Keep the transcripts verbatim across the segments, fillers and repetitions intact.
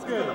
What's good?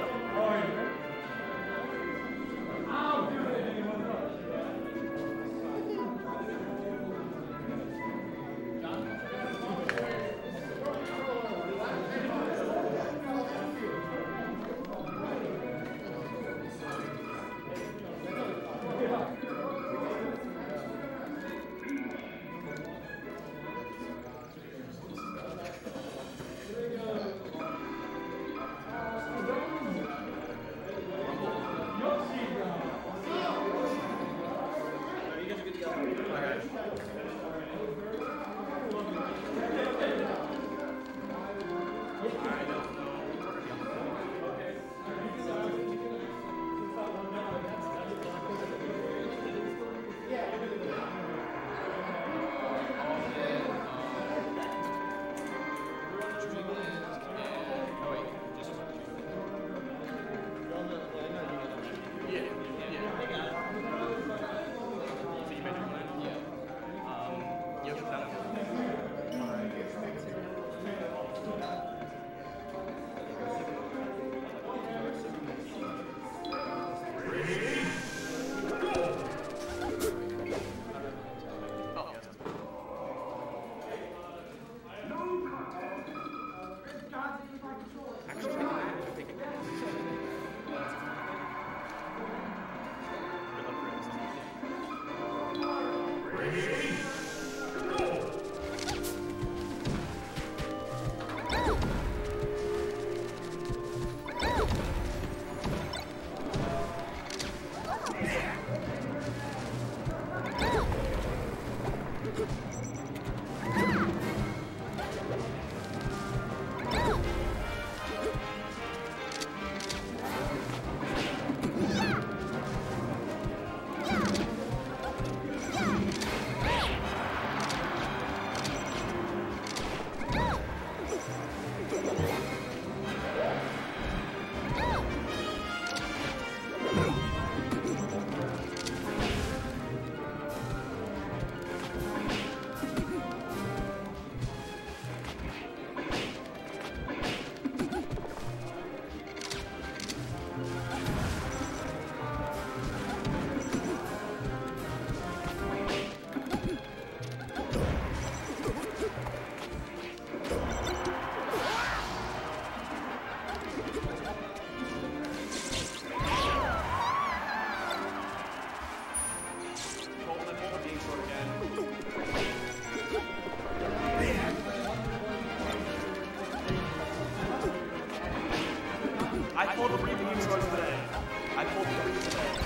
I pulled three beam swords today. I pulled three today.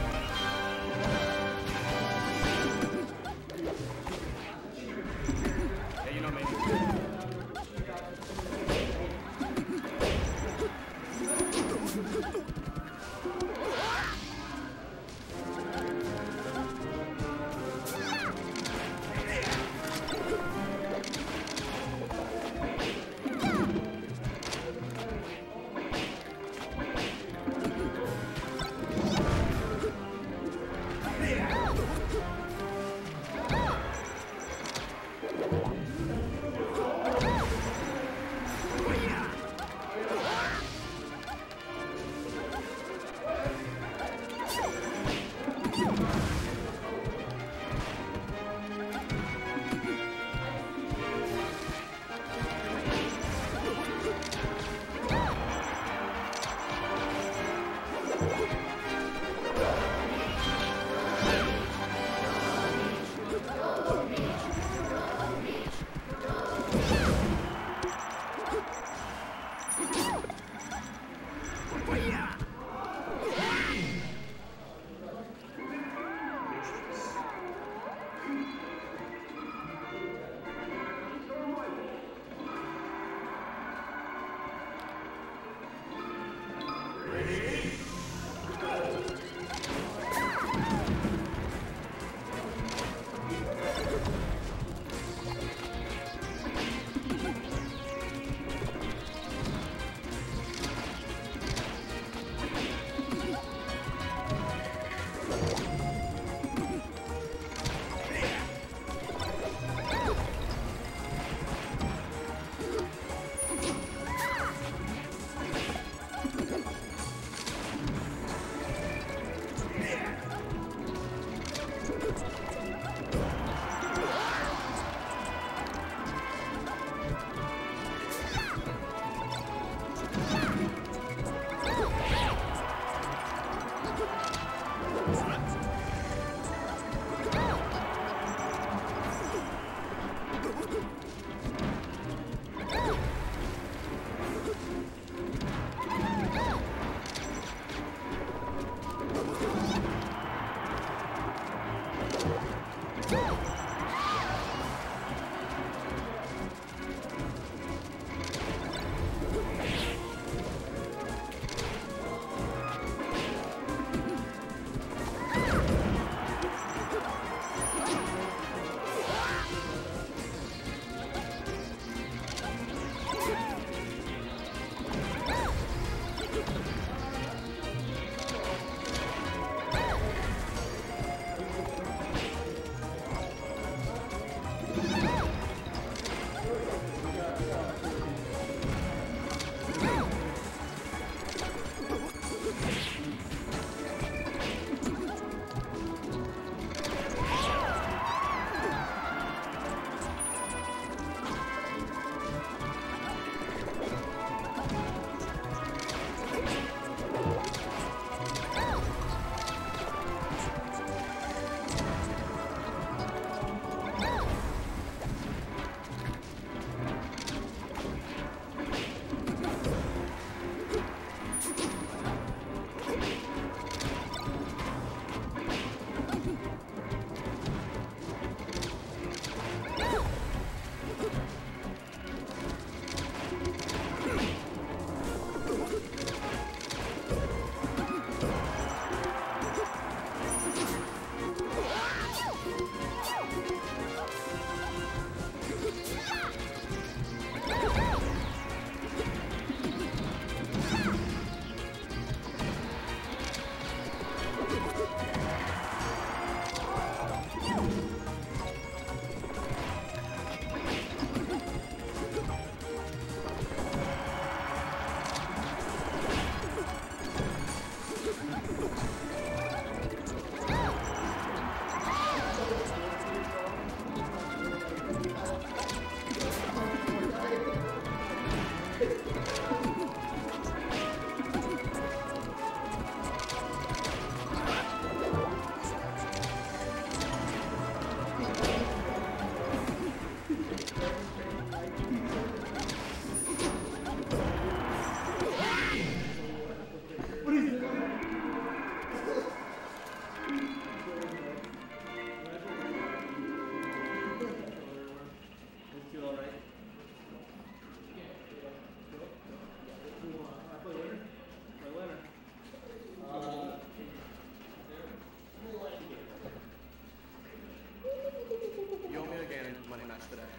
Yeah, you know me.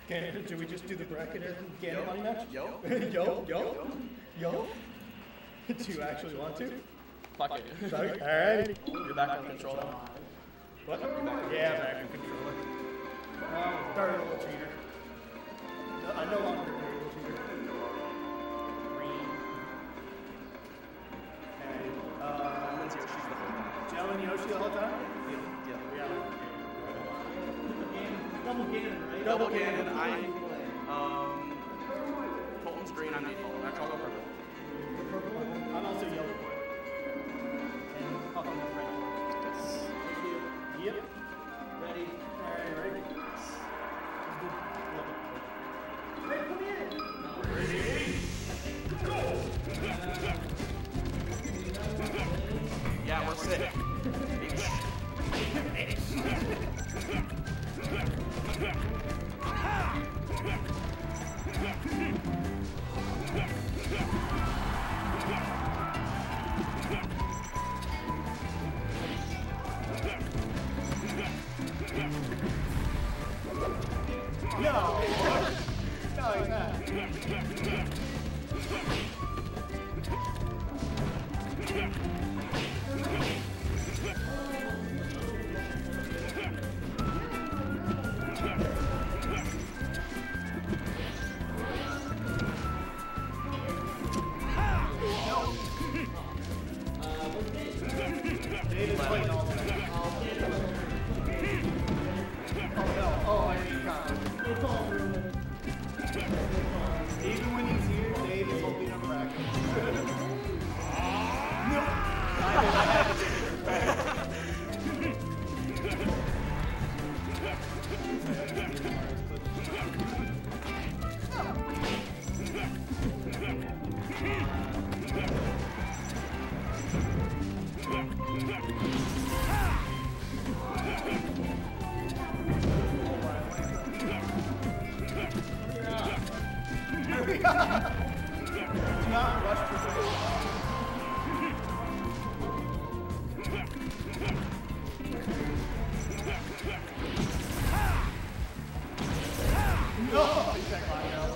Okay, should we just do the bracket and get Yo. money match? Yo. yo, yo, yo. Do you actually want to? Fuck it. Sorry. Alright. You're back on control now. What? Yeah, back in control. Oh, variable cheater. No, I no longer variable cheater. Green. Okay. Uh, Lindsay Yoshi's the whole time. Joe and Yoshi the whole time? Yeah. We got it. Double Ganon, right? Double Ganon. I, um, Colton's green. I'm default. Actually, I'll go purple. The purple one. I'm also yellow boy. And Puff on the red. Yep. Ready. Alright, ready? Hey, come in! Ready? Go! Yeah, we're sick. No! No, he's not. David's playing all day. Oh no, oh I need comment. It's all ruined. Even when he's here, Dave is holding up bracket. No! I had to take it back. Do not rush for no! He's back on now.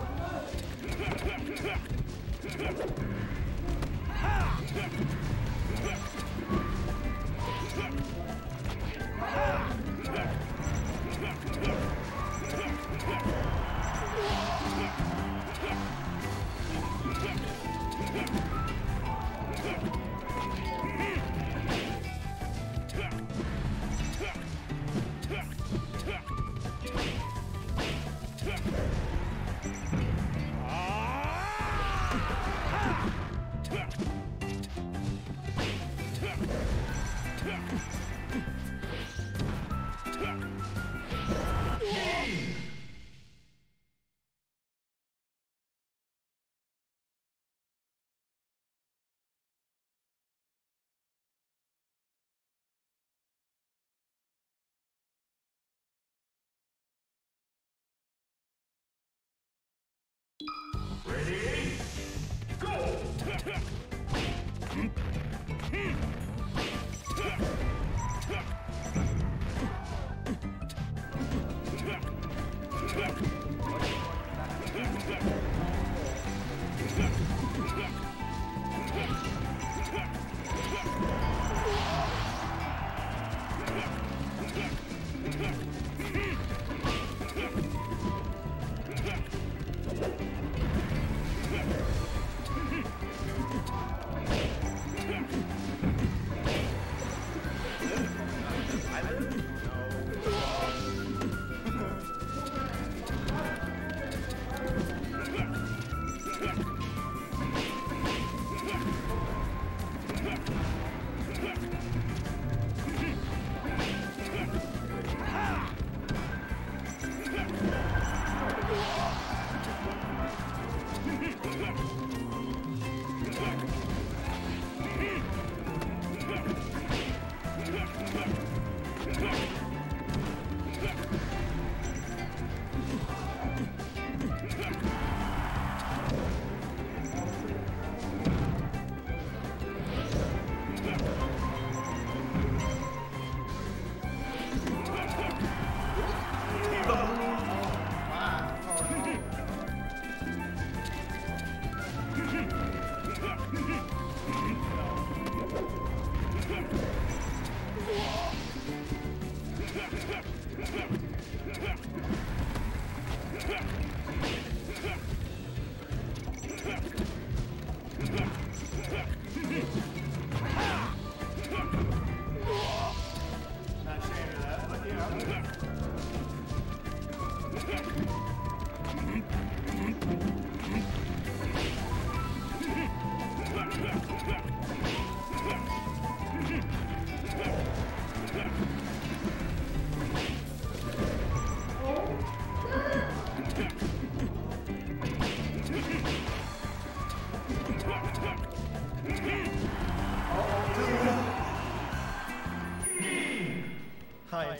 Ready? Go!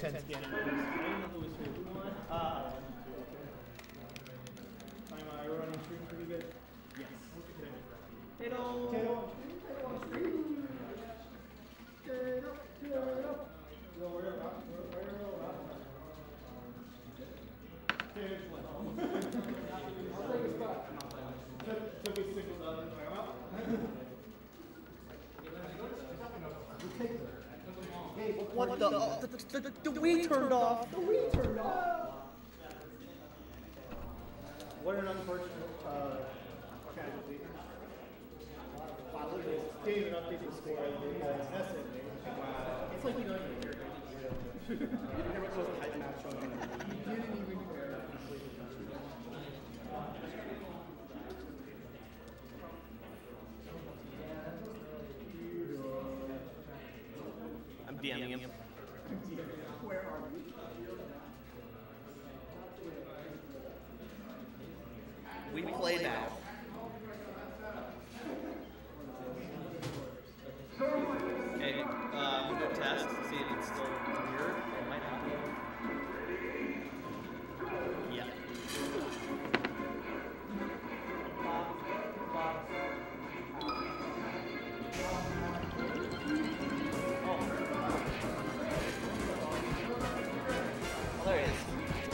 ten scanning. I didn't know who was who. Uh, I'm uh, running stream pretty good. Yes. Tato. Tato. Tato on stream. Tato. Tato. Go where you're up. Where you're up. I'll take a spot. Took his signal down and I'm out. Hey, what, what the? The, the, the, the, the, the Wii turned off. The Wii turned off. What an unfortunate uh, casualty. Wow, look at this. Can't even update the score. That's it. It's like you don't even hear it. You didn't hear what was type match on. You didn't even hear it. I'm DMing him. Where are you? We play now. Okay, uh, I'm gonna go test to see if it's still weird. It might not be. Yeah. Oh, there it is.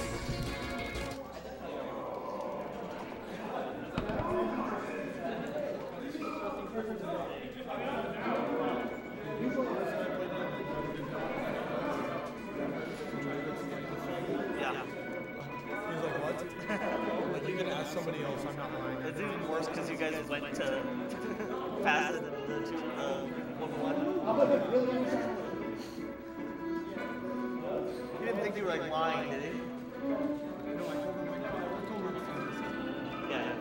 Like you can ask somebody else, I'm not lying. It's even worse because you guys went to pass the, the, the uh, one one. You didn't think you were like lying, did you? Yeah.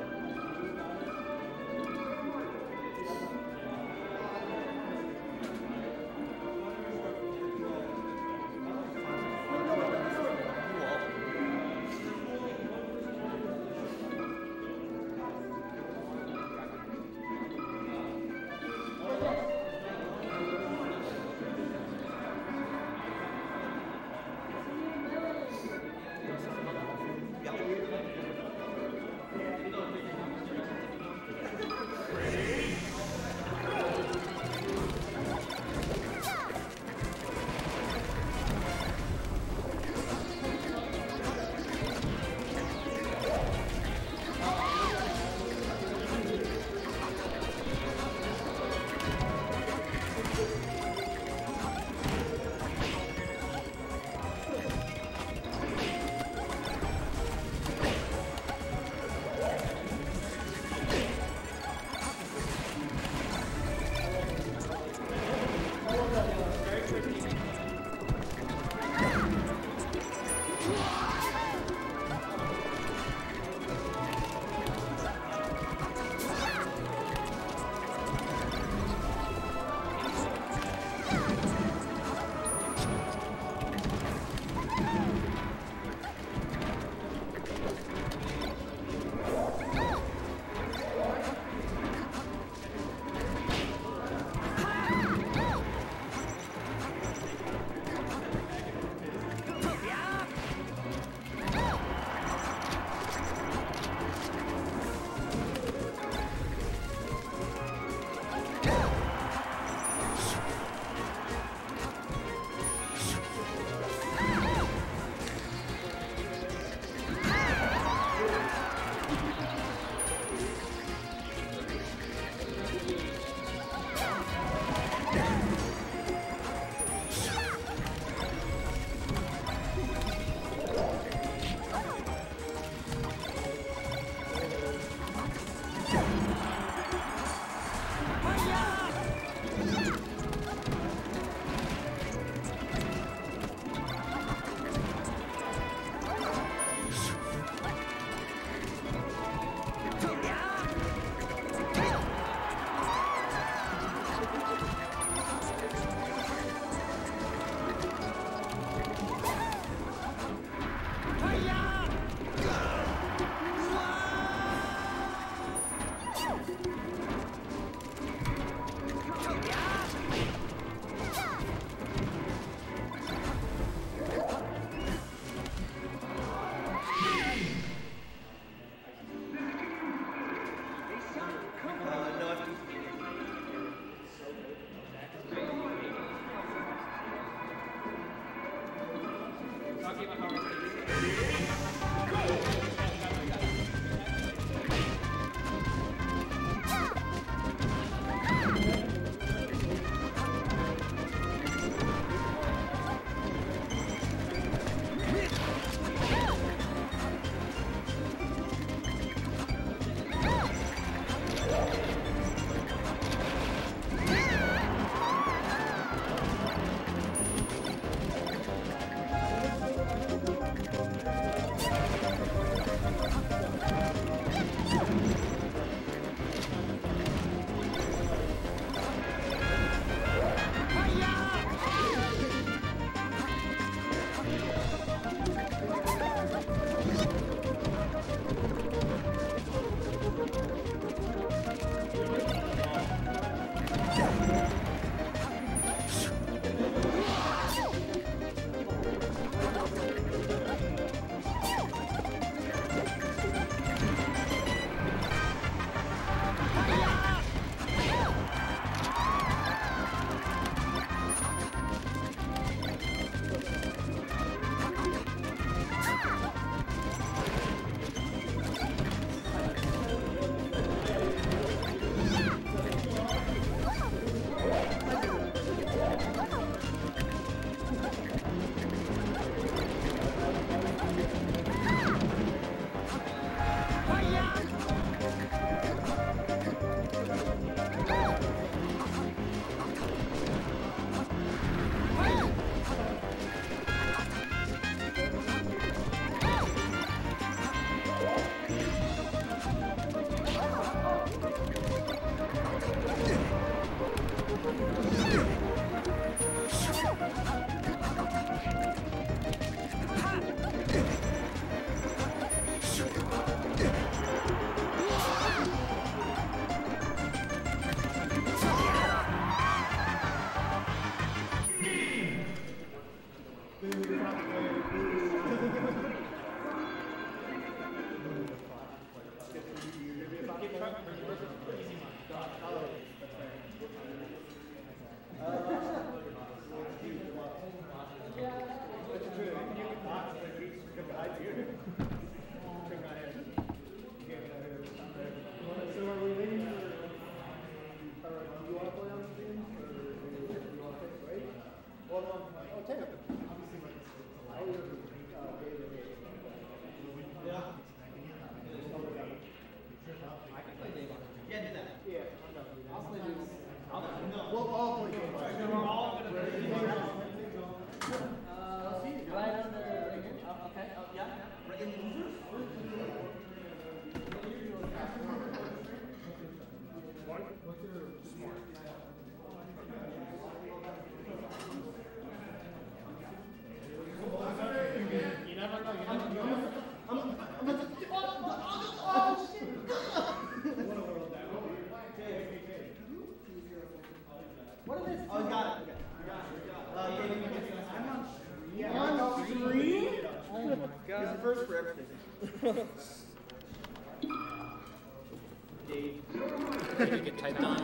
Did you get typed on?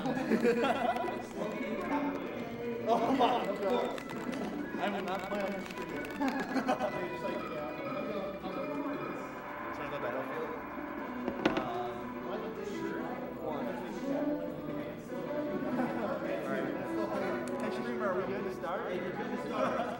Oh my god. I will not play on your screen. Turn the battlefield. Hey, streamer, are we good to start? Hey, you're good to start.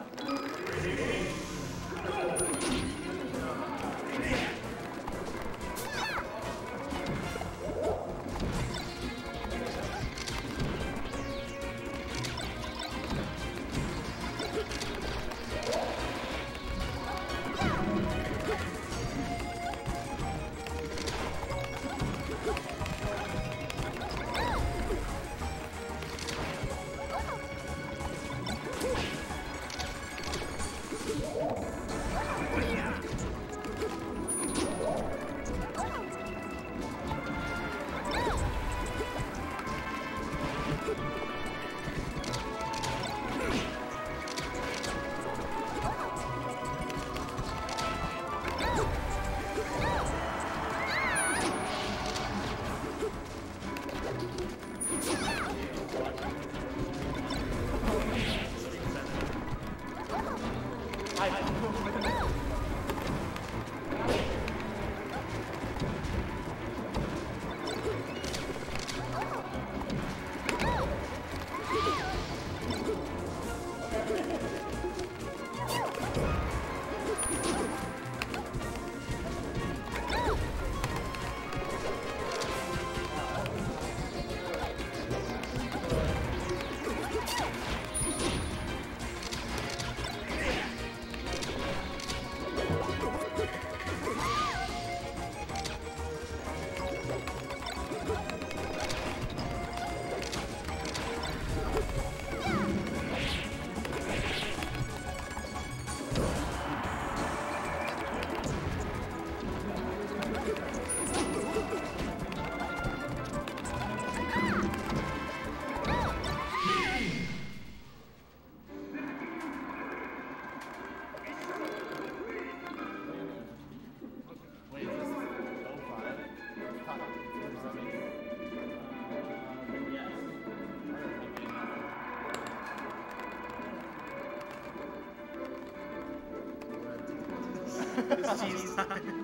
It's cheese time.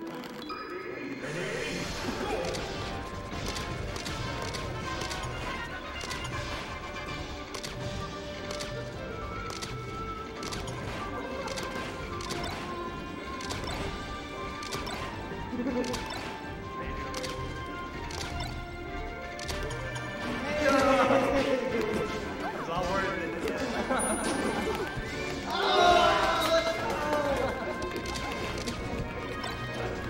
It's all worth it.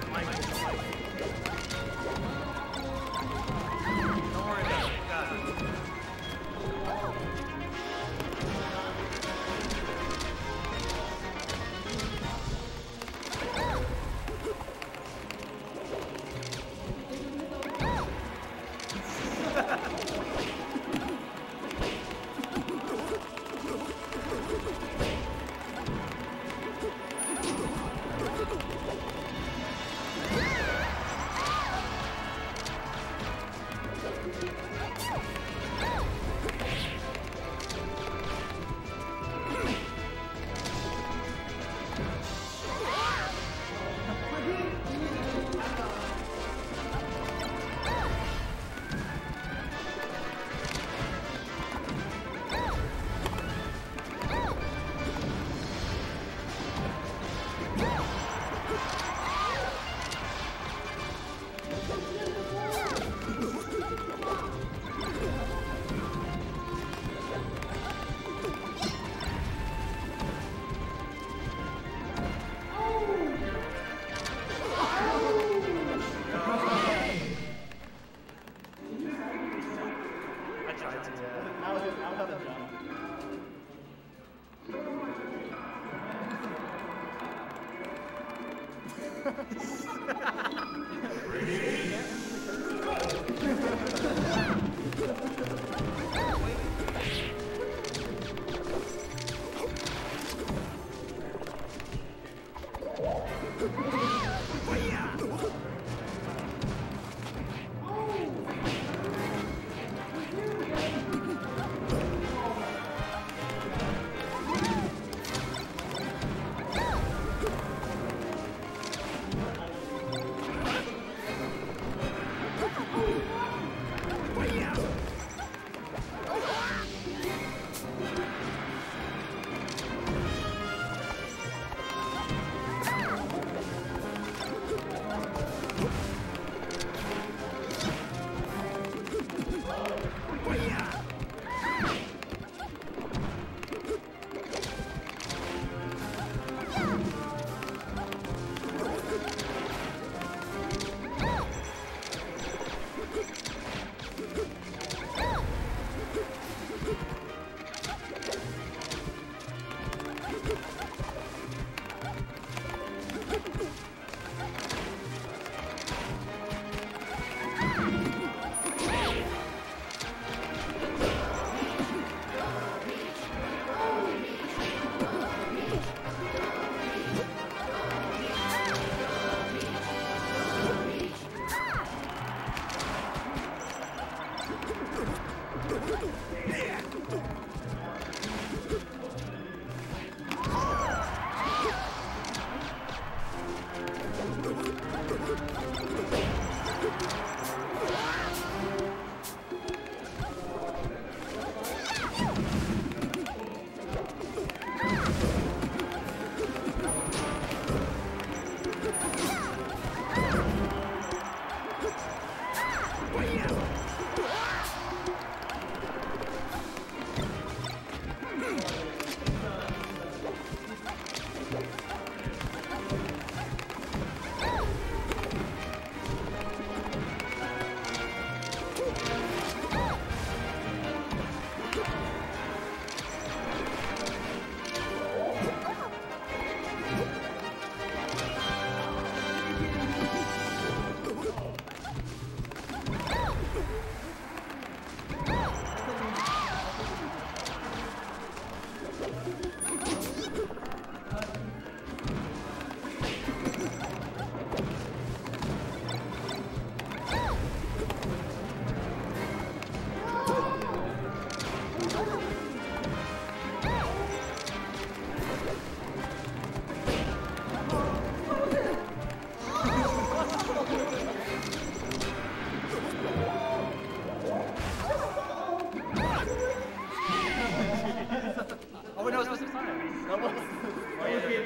Oh, no, it's supposed to be time. No, what? Why are you being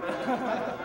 three?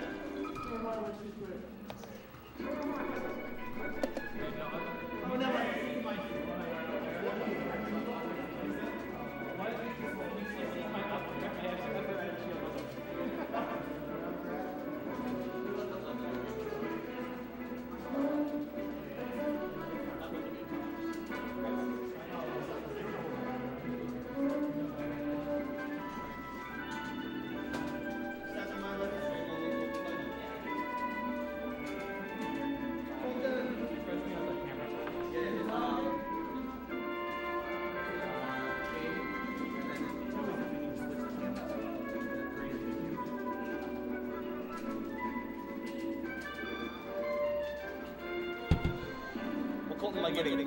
Colton am I getting?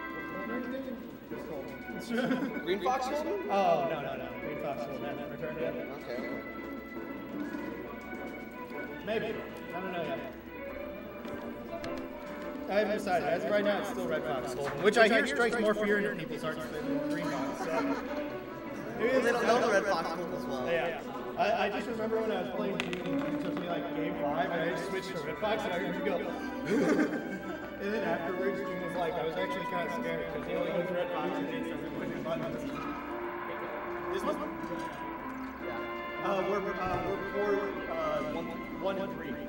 Green Fox Colton? Oh, no, no, no. Green Fox will not returned yet. Okay, okay. Maybe. I don't know yet. I haven't decided. As of right now, it's still Red Fox Colton, which I hear strikes more fear into people's hearts than Green Fox. So. Maybe Well, they don't know the Red Fox Colton as well. Yeah. I, I just remember when I was playing June, it took me like game five, and I just switched to Red Fox, and I heard you go. And then afterwards, June was like, I was actually kind of scared because he only goes Red Fox and he started pushing buttons. This one? Yeah. Uh, we're uh, we're four, uh, one, one and three.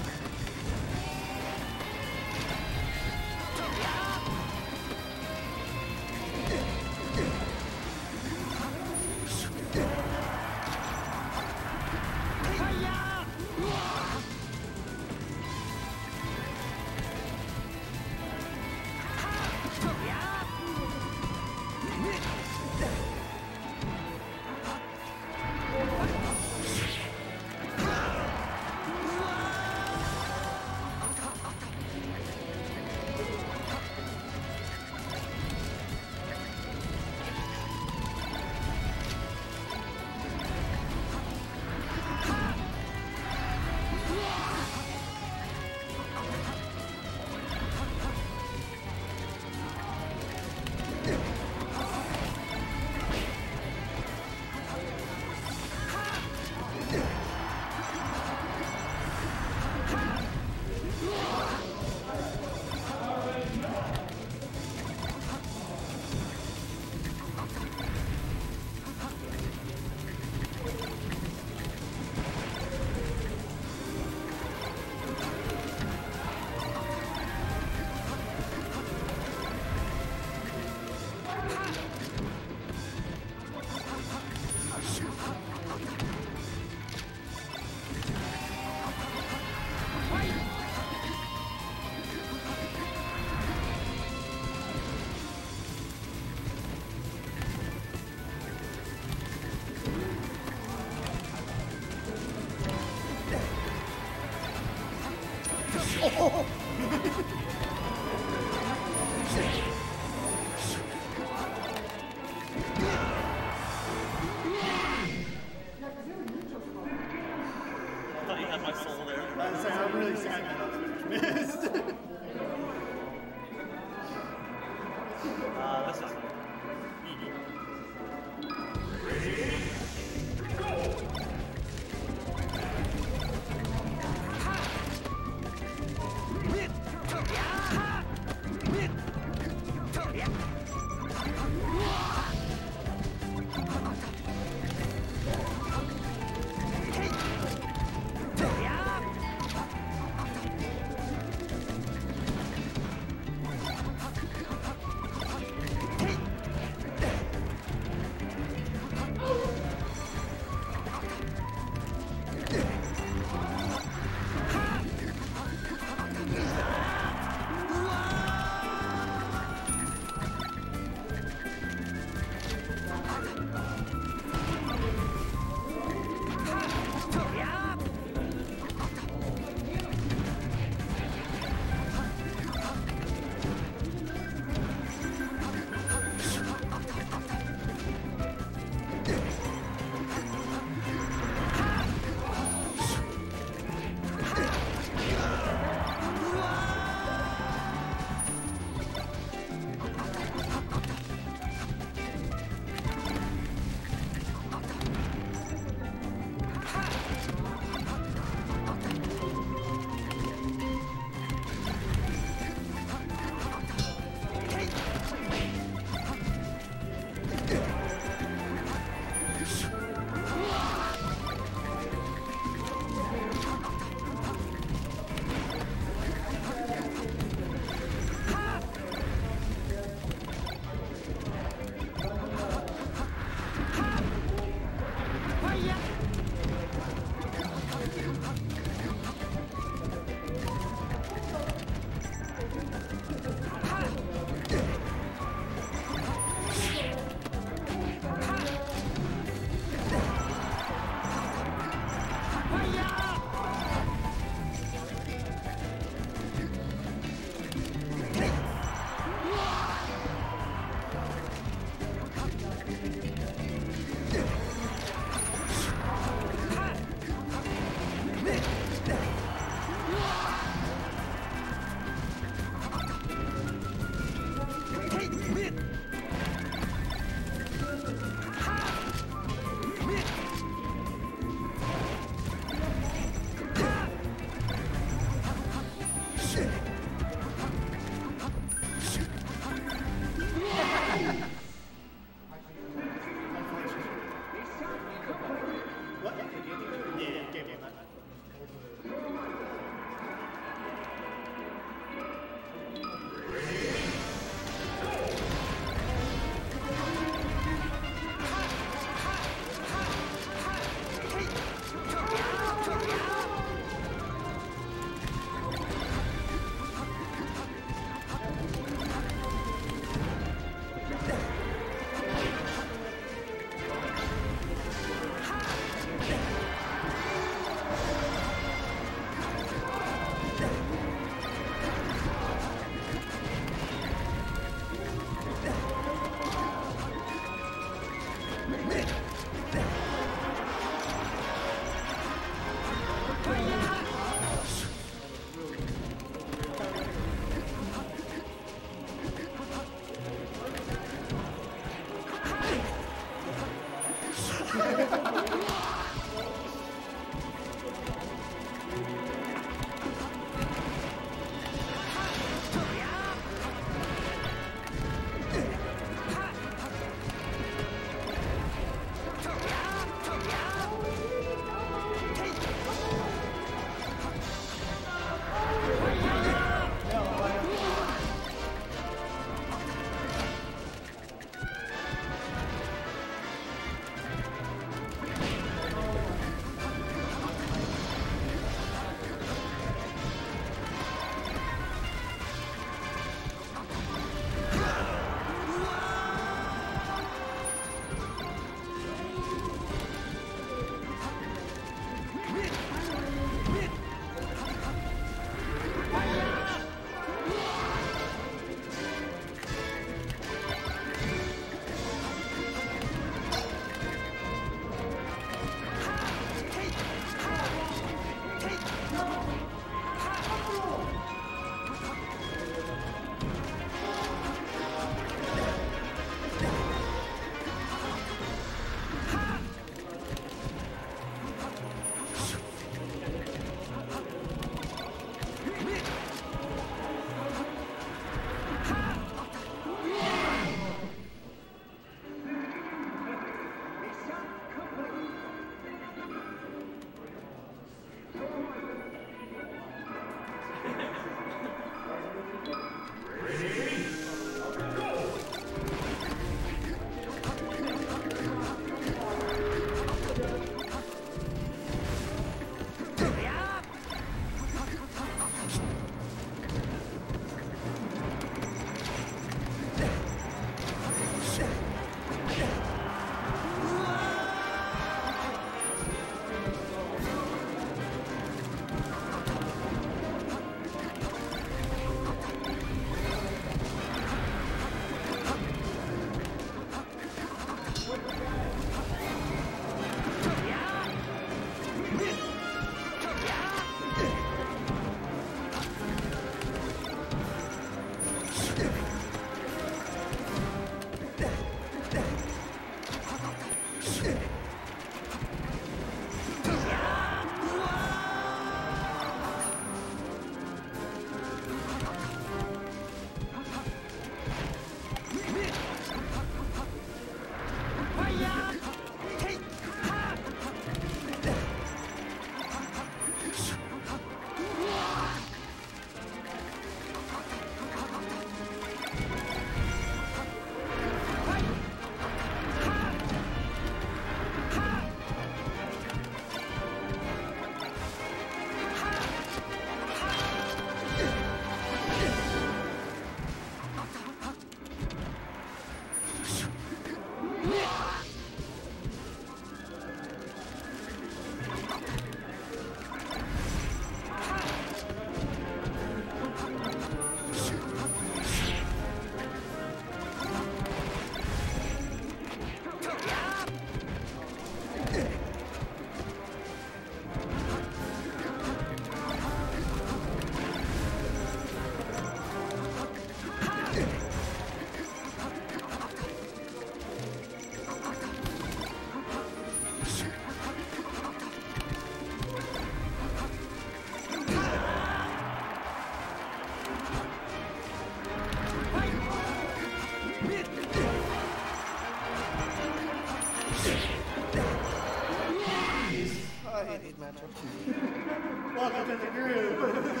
Welcome to the groove.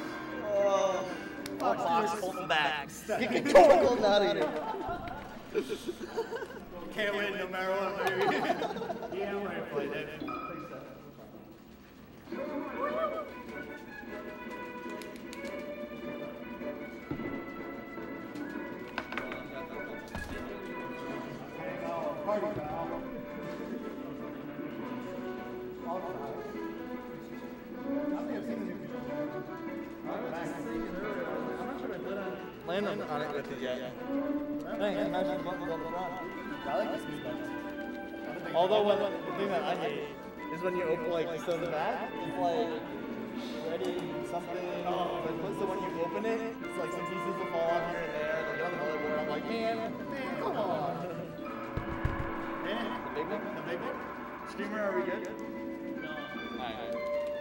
Oh, oh box, hold back. You can go out of here. Can't win no matter what, baby. Yeah, I'm ready to play, Dave. Party foul. All fouls. I think I've seen this before. I was just thinking earlier, I'm not sure I did on Landon on it with it yet. Dang, I imagine the button on the front. I like this new button. Although when, the thing that I hate is when you open like so the back, it's like ready something. Oh. But once the when you open it, it's like some pieces will fall off here and there. They get on the motherboard. I'm like, man, man, come on. Yeah. The big one? The big one? Streamer, are we good? No. Alright.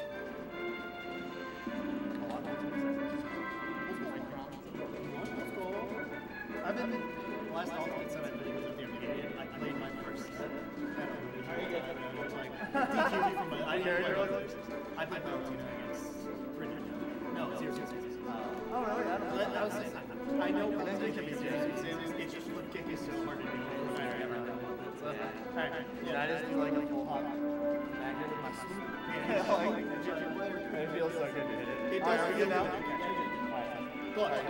I've been the last alternate set I played was with the Arcadian. I played my first set. How are you getting it? It was like D Q me from my. I didn't play my I played Valentina against Bridget. No, zero zero zero. Oh, really? I don't know. That was it. I know Valentina can be zero zero. It's just flip kick is so hard to do. Alright, yeah. That is like a full hop. Magnet with my swoop. It feels so good to hit it. It does. Are we good now? Go ahead.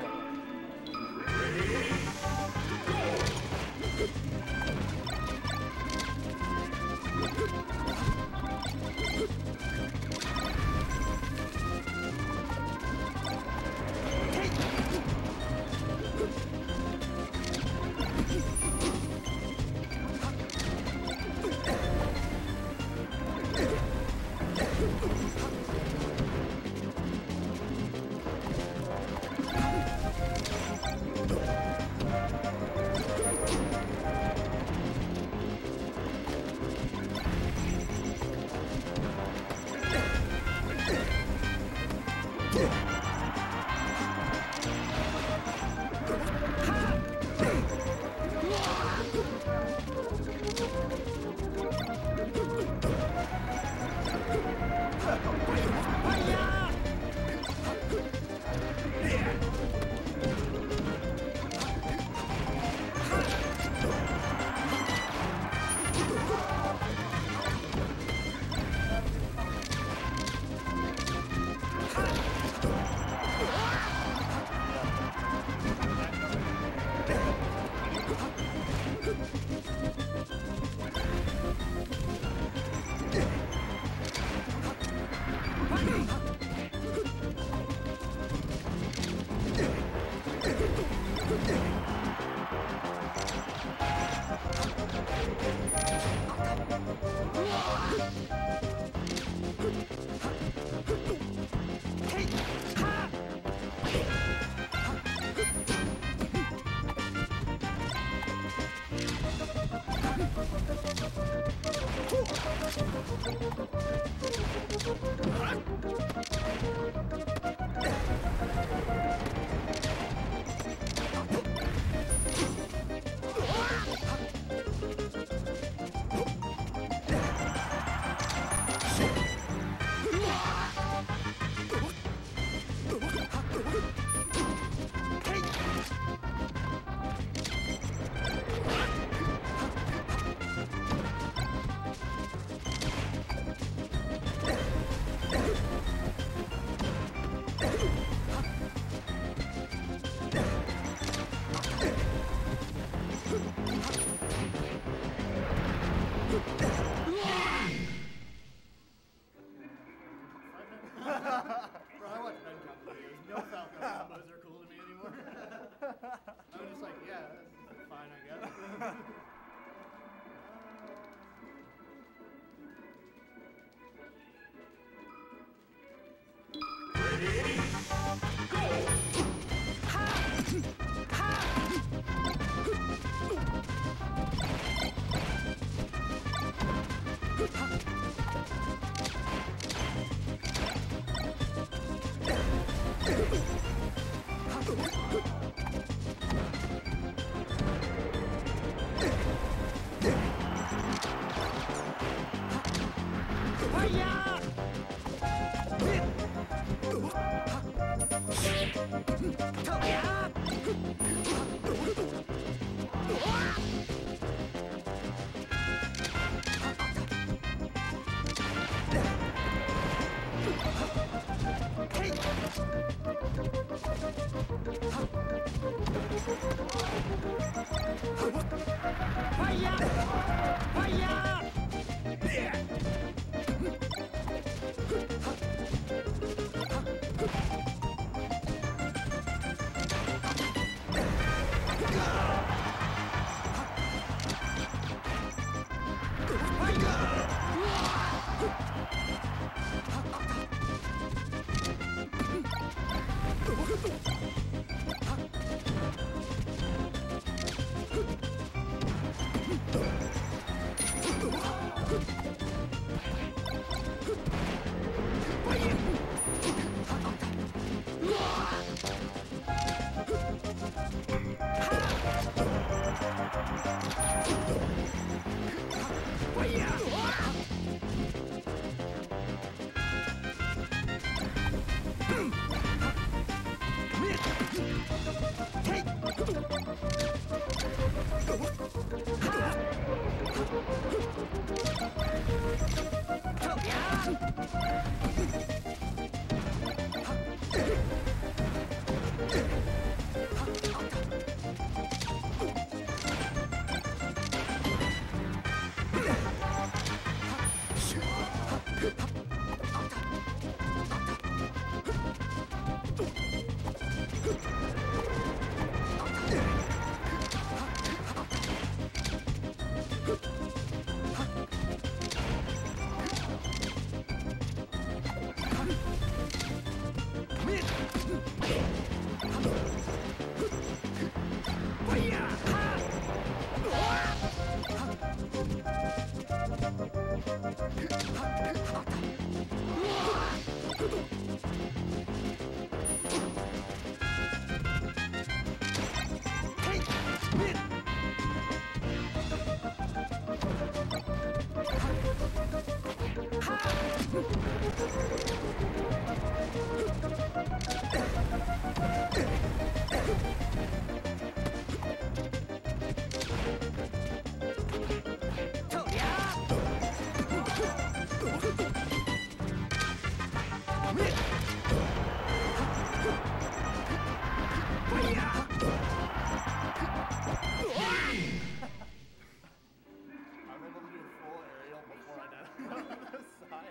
I'm able to do a full aerial before I die on the side.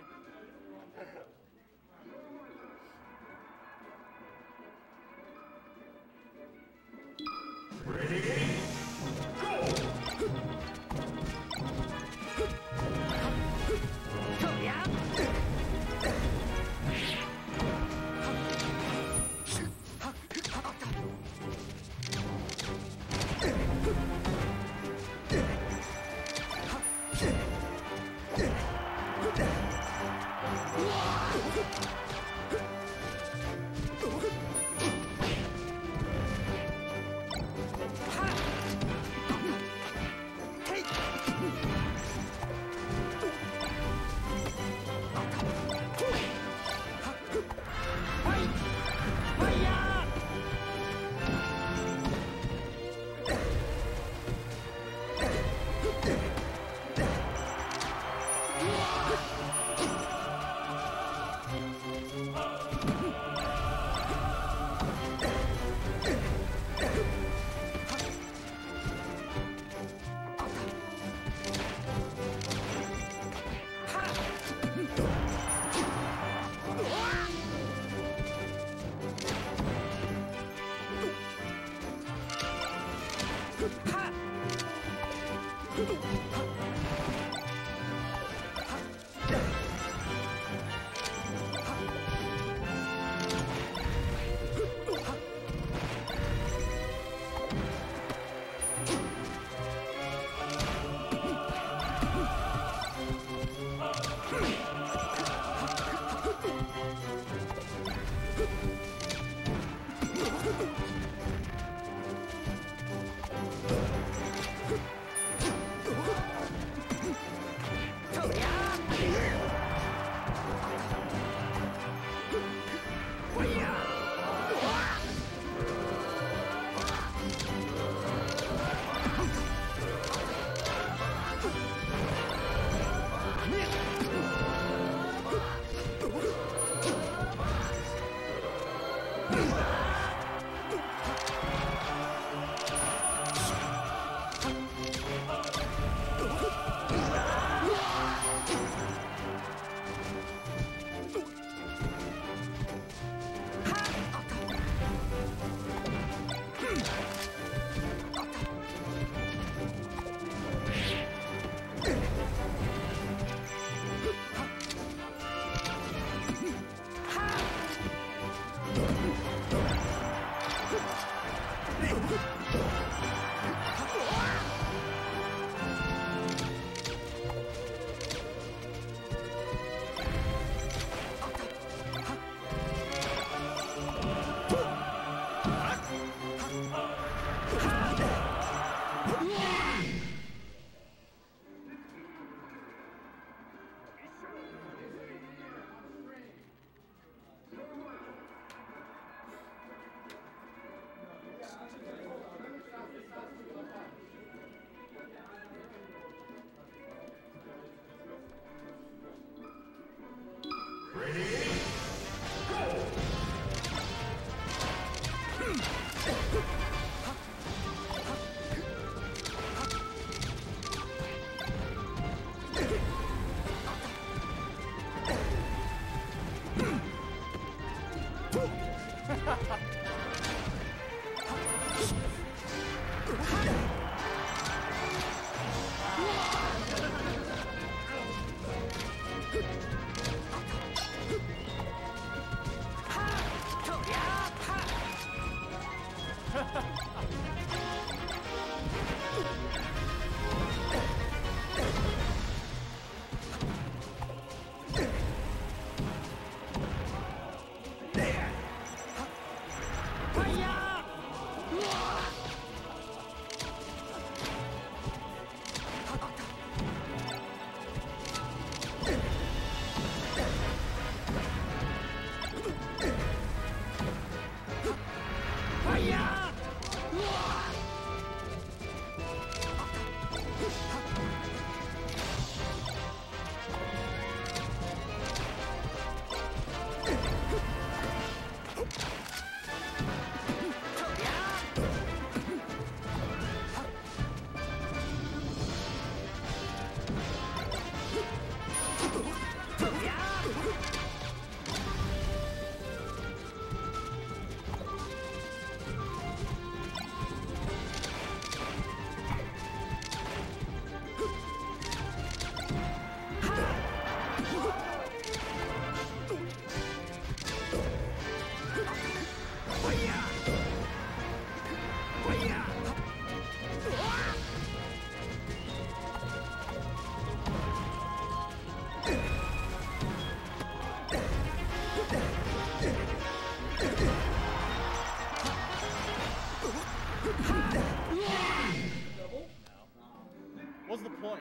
What's the point?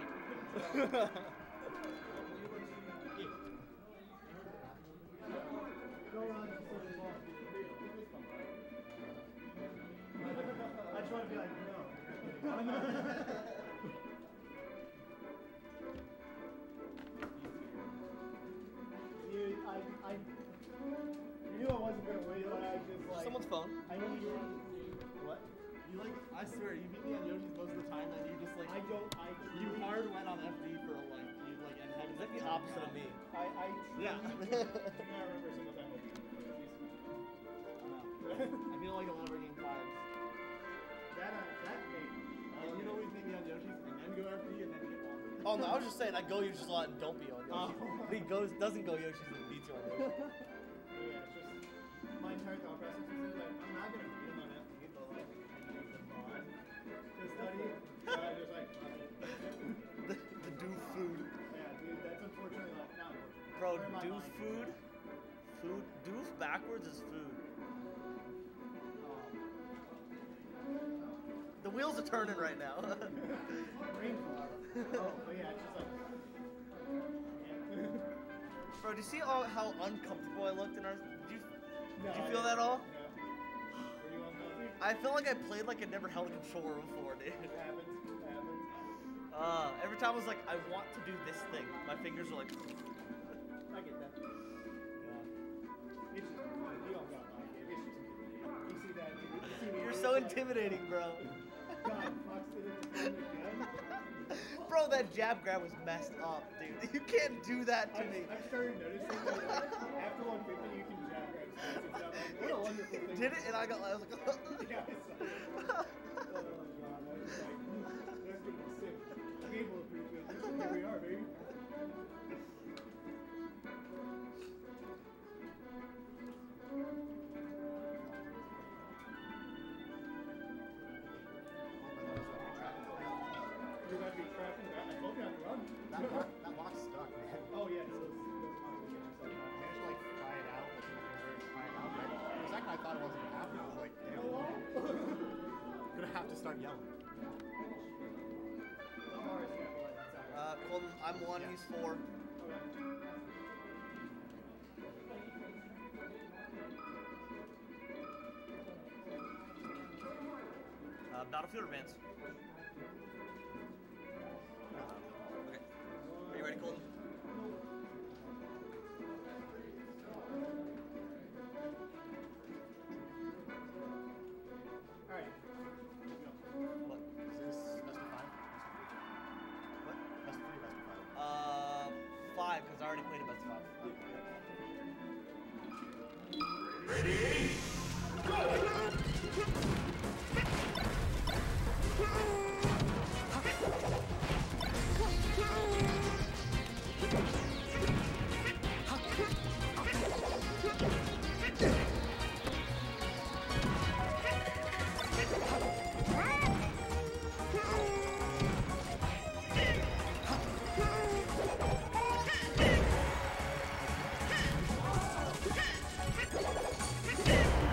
Go around and see the ball. I just want to be like, no. Dude, I, I knew I wasn't going to win, but I was just like... Someone's phone. I need you. What? You like, I swear, you beat me on Yoshi's most of the time, and you just like, I don't, I... you hard went on F D for a like, you like, and had exactly the opposite of me. I, I... Yeah. I do not remember a single time with you. I feel like a lot of our game fives. That, uh, that made... And you'd always beat me on Yoshi's, and then go F D, and then get on. Oh no, I was just saying I go Yoshi's a lot and don't be on Yoshi's. Oh. He goes, doesn't go Yoshi's and beats you on Yoshi's. Yeah, it's just... My entire thought process was like, I'm not going to beat him on F D, but like, I need the mod to study. So I just like, fuck it. the, the do food. Yeah, dude, that's unfortunately like, not unfortunately. Bro, Where my do mind is. food? Food? Doof backwards is food. The wheels are turning right now. Brain fog. Oh, but yeah, it's just like... Yeah. Bro, do you see all, how uncomfortable I looked in our... Did you, No, did you I- feel that all? Yeah. Were you uncomfy? I feel like I played like I never held a controller before, dude. It happens. It happens. Uh, every time I was like, I want to do this thing. My fingers are like... I get that. Yeah. It's just, you don't got my game. It's just, you see that, dude. You see me You're it's so like, intimidating, bro. God, Fox did it again. Bro, that jab grab was messed up, dude. You can't do that to I've, me. I've started noticing that after one fifty, you can jab grab space and stuff. Like, what a wonderful thing. Did it, and I got, I was like, Yeah, I saw it. Oh, God. I was like, that's going to be sick. People appreciate this. Here we are, baby. You're about to be tracking that. I told you not to run. That, lock, that lock's stuck, man. Oh, yeah, so it's, it's possible to get yourself I out. managed to like try it out, like my fingers, try it out. But for a second I thought it wasn't gonna happen. I was like, damn. Gonna have to start yelling. The bar is that one. Sorry. uh, Colton, I'm one, he's four. Okay. Uh, Battlefield Advance. Okay. Are you ready, Colton? Alright. What? Is this best of five? What? Best of three, best of five. Uh, five, because I already played a best of five. Yeah.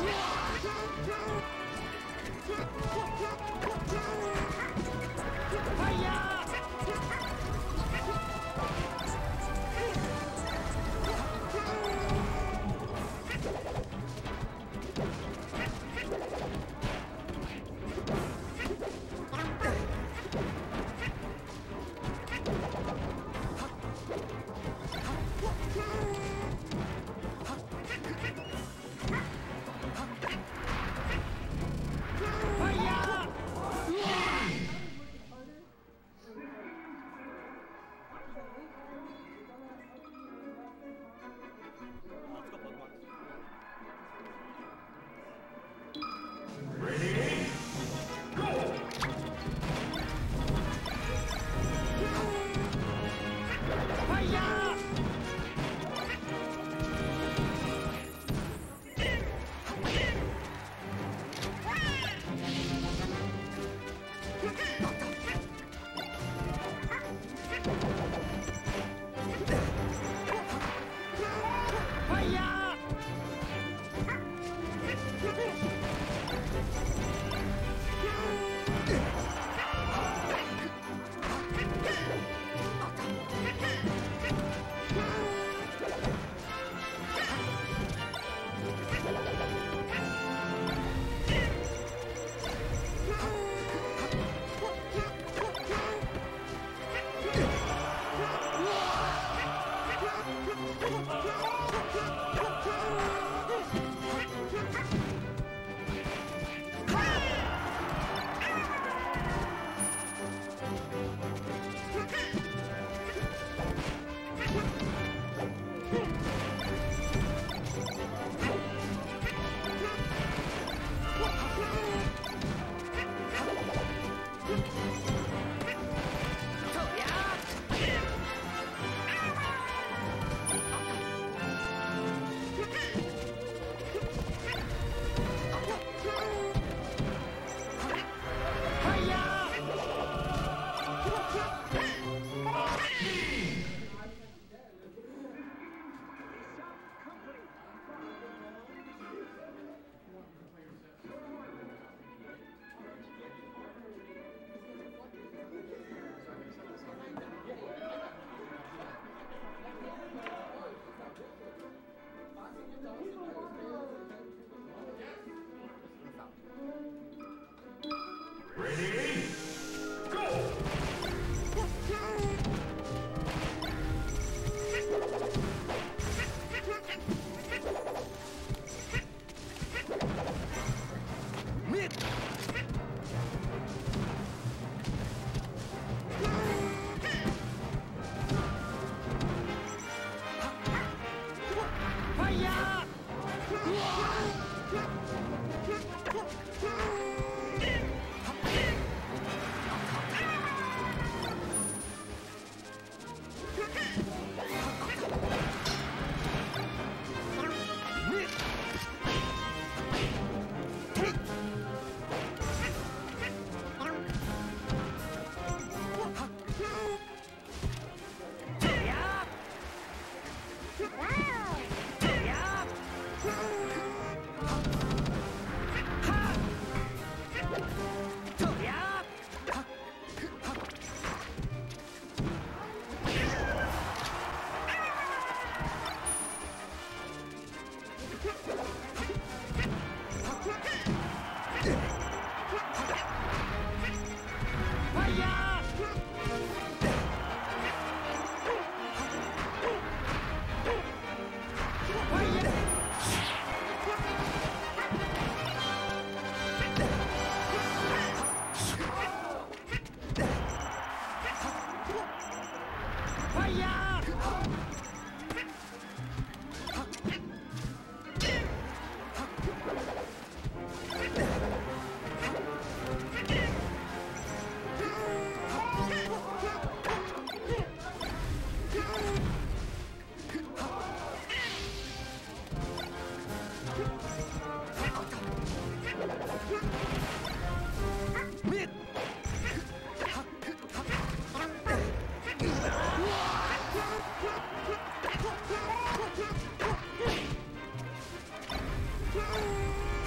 Woo!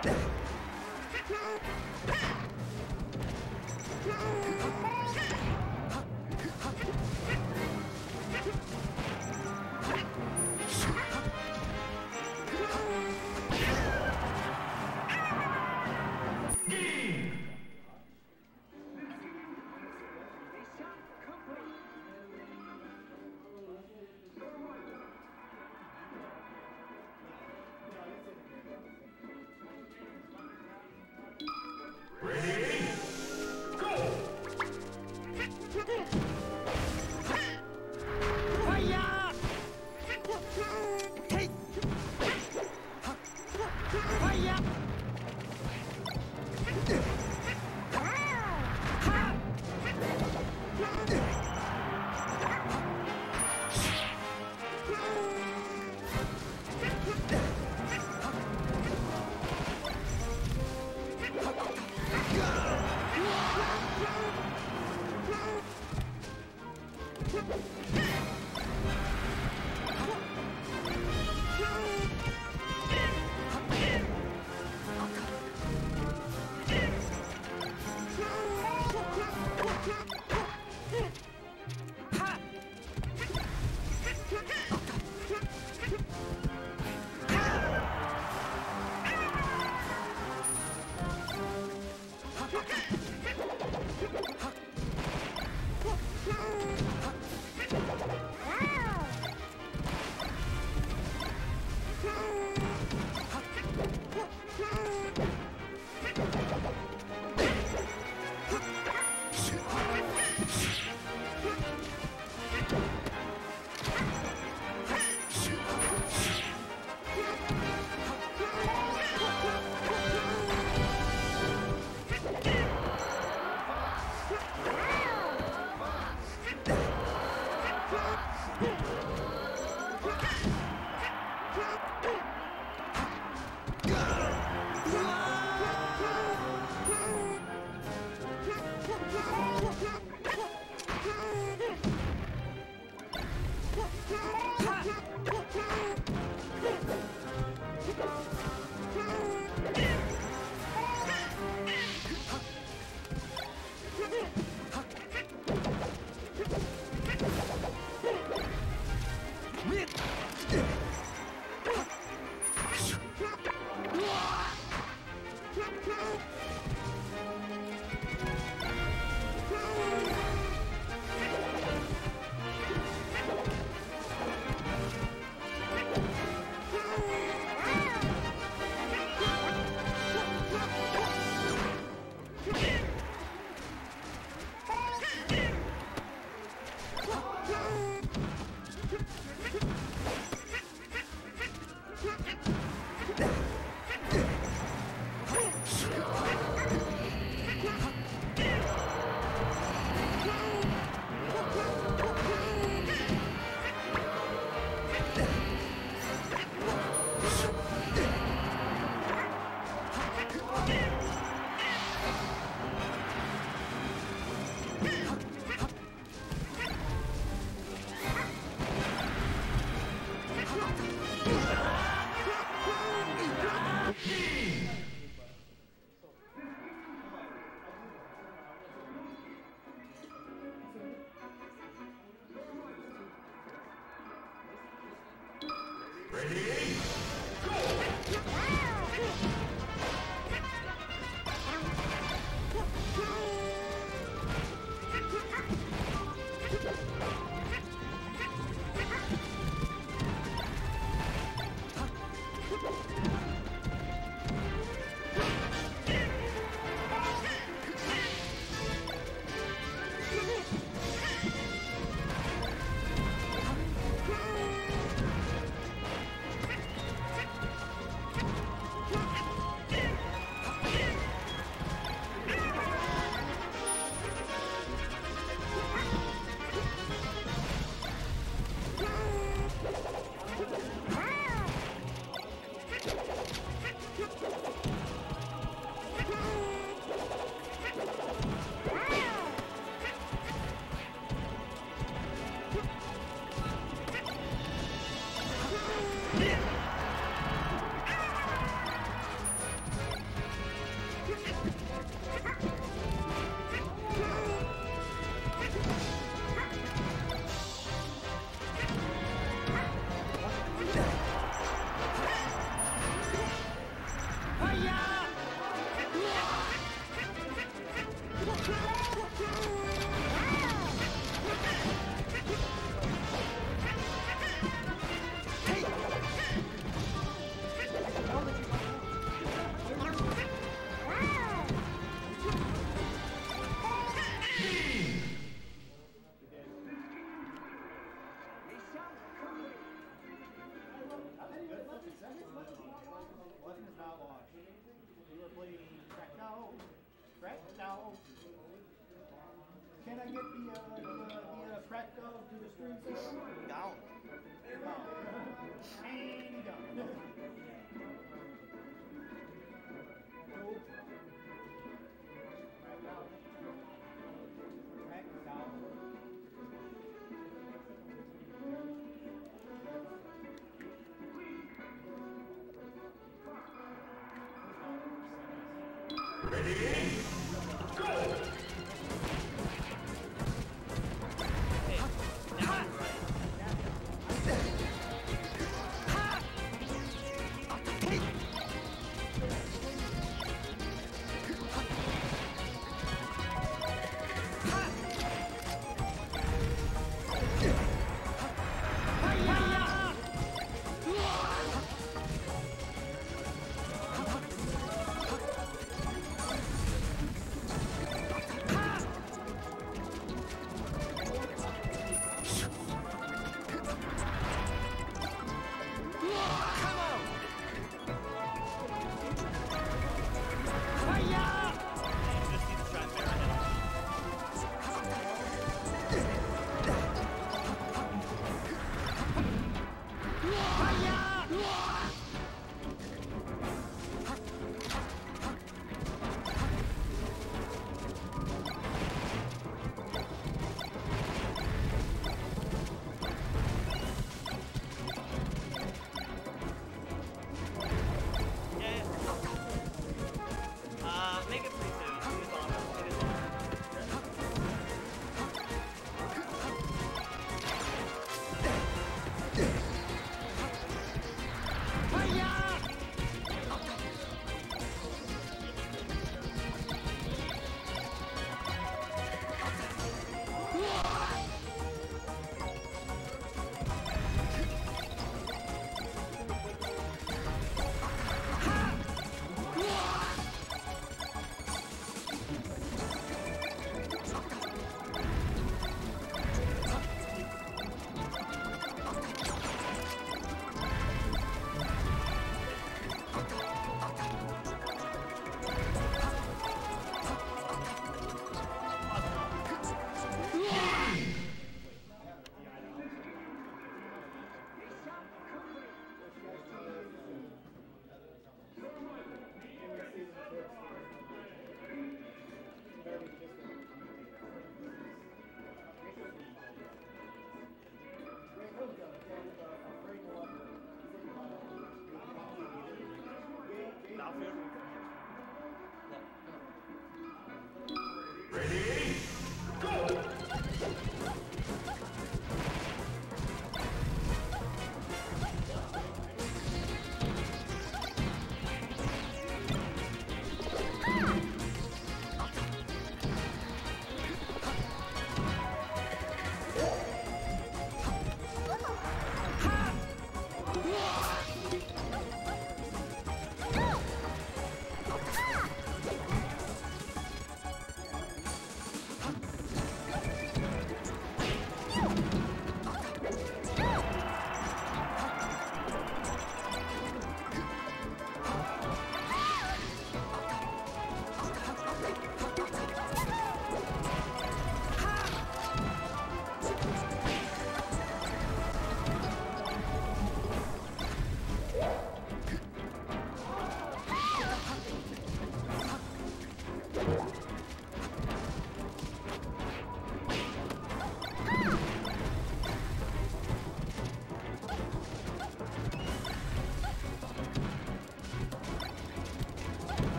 Come on. get the, uh, the, the uh, crack dog to the stream system? Down. And go.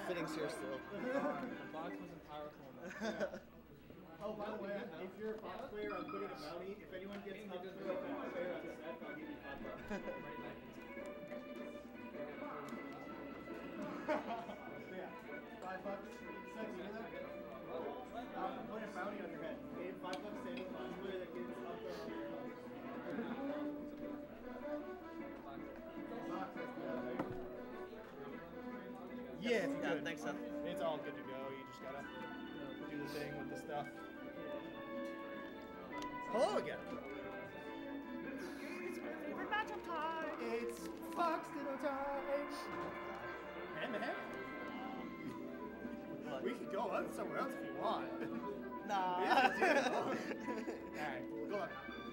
sitting here still. The box wasn't powerful enough. Oh, by the way, if you're a Fox player, I'm putting a bounty. If anyone gets up to a Fox player on the set, I'll give you five bucks. Yeah, five bucks. Seth, you hear that? Um, put a bounty on your head. Pay five bucks to any Fox player that gets up there on your head. Yeah, it's Yeah, good. thanks, Seth. It's all good to go. You just gotta do the thing with the stuff. Hello again. It's my favorite matchup time. It's Fox Ditto time. Hand to hand. We can go on somewhere else if you want. Nah. Yeah, yeah. Alright, we'll go on.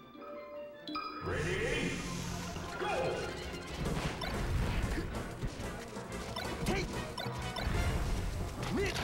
Ready? Go! Hey. Mid.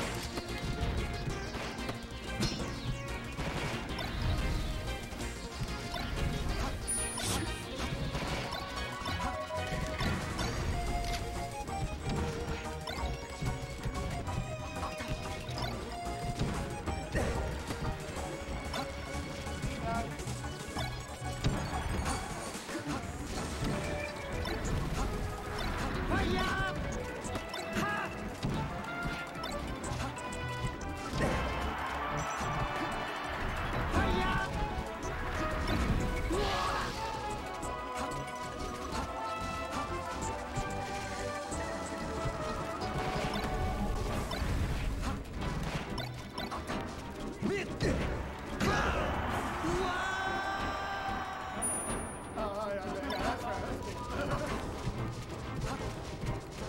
Oh, yeah, yeah, yeah, that's right. That's good.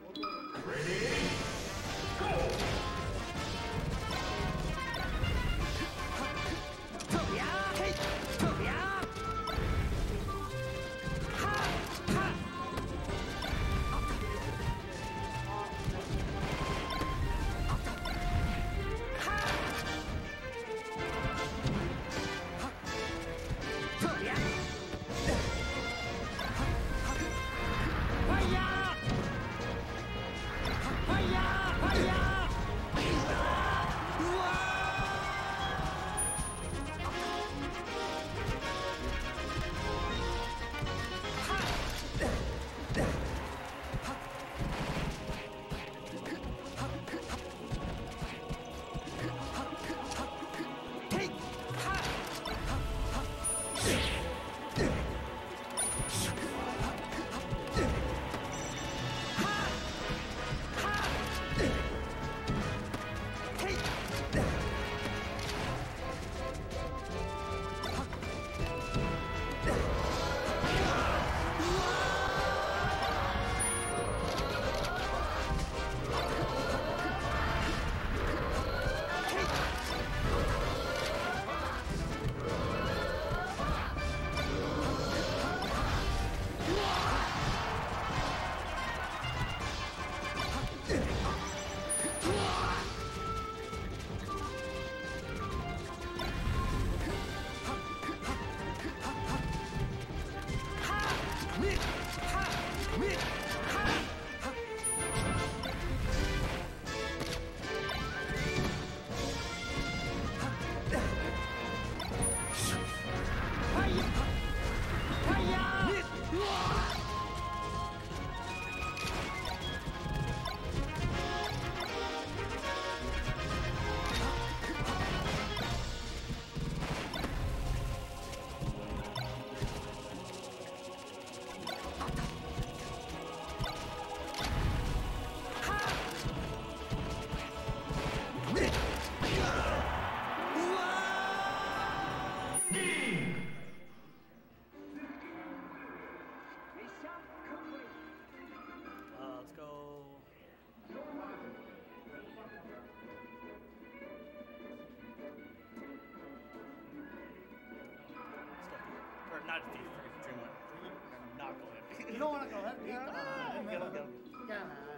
Not Thief, Dreamland. I'm not going heavy. You don't want to go heavy. Come on. Go, go. Come on.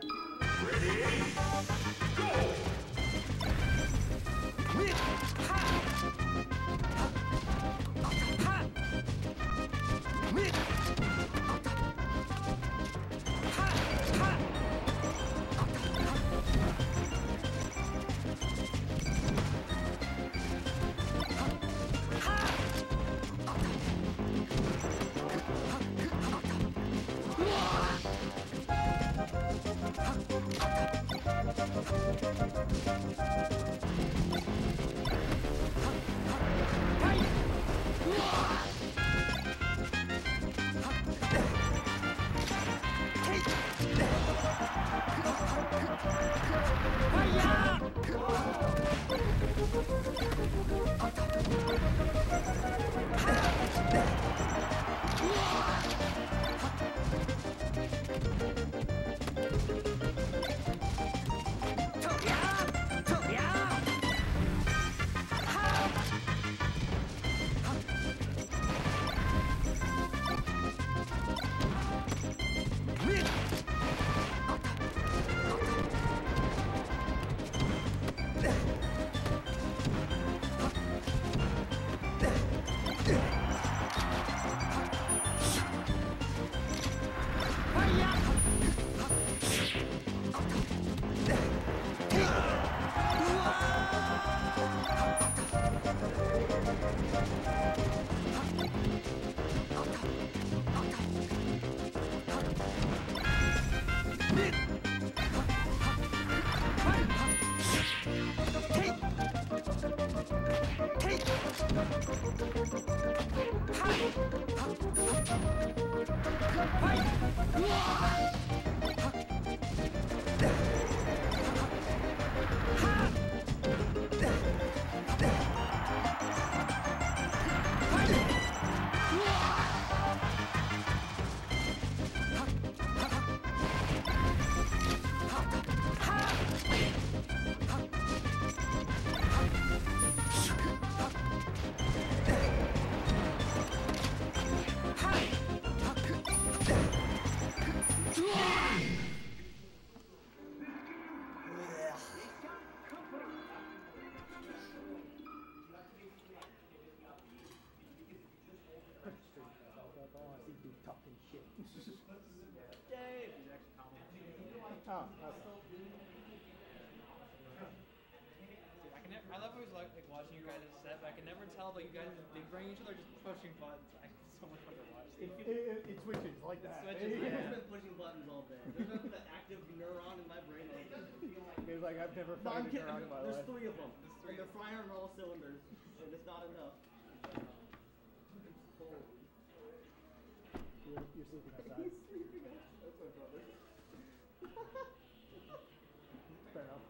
Talking shit. Dave. Oh, okay. I can never, I love always like, like watching you guys set, but I can never tell that you guys are big brain each other, just pushing buttons. I, it's so much fun to watch. It, it, it, it switches like that. switches, I've yeah. just been pushing buttons all day. There's nothing an active neuron in my brain all day. It's like I've never No, I'm fired a kidding. neuron in my There's life. three of them. three. And they're firing on all cylinders. And it's not enough. You're, you're sleeping outside. He's sleeping out. That's my brother. Fair enough.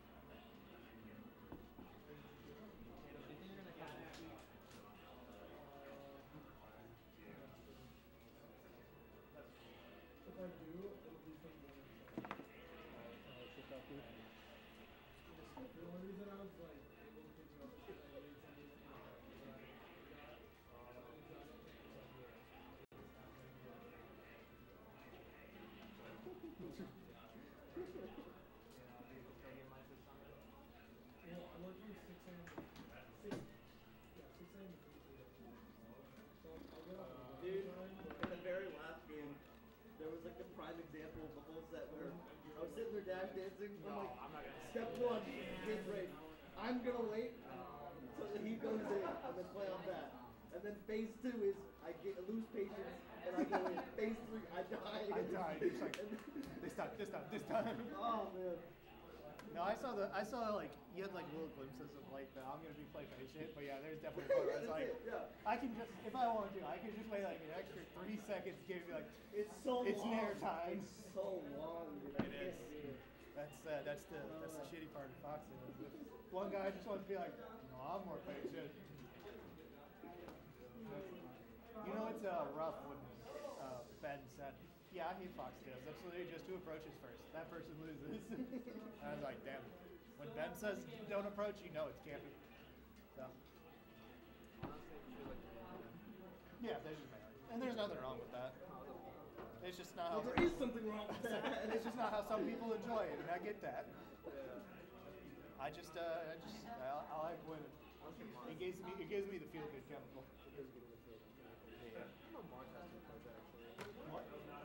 If I do, it'll be from the The only reason I was like able to pick you up is because I made something. Well, I work from six a.m. six, yeah, six a.m. to three p.m. So I'll get up. Dude, in the very last game, there was like a prime example of the whole set where I was sitting there dash dancing. I'm like, step one, game break. I'm gonna wait so that he goes in and then play on that. And then phase two is I get lose patience and I go in. Phase three, I die. I died. It's like this time, this time, this time. Oh man. No, I saw the, I saw like you had like little glimpses of like the I'm gonna be playing face shit, but yeah, there's definitely a part where it's like Yeah. I can just if I want to, I can just wait like an extra three seconds to give you like It's so it's long. nair time. It's so long, dude. I It can't is. do it. That's uh, that's the that's the shitty part of boxing. Is if one guy just wants to be like, no, I'm more patient. You know it's uh, rough when uh, Ben said, yeah, I hate foxtails. That's literally just two approaches first. That person loses. And I was like, damn. When Ben says don't approach, you know it's camping. So. Yeah, there's just melee. And there's nothing wrong with that. It's just not how Well, there is something wrong with that. it's just not how some people enjoy it, and I get that. I just, uh, I just, I, I like winning. It gives me, it gives me the feel good chemical. What?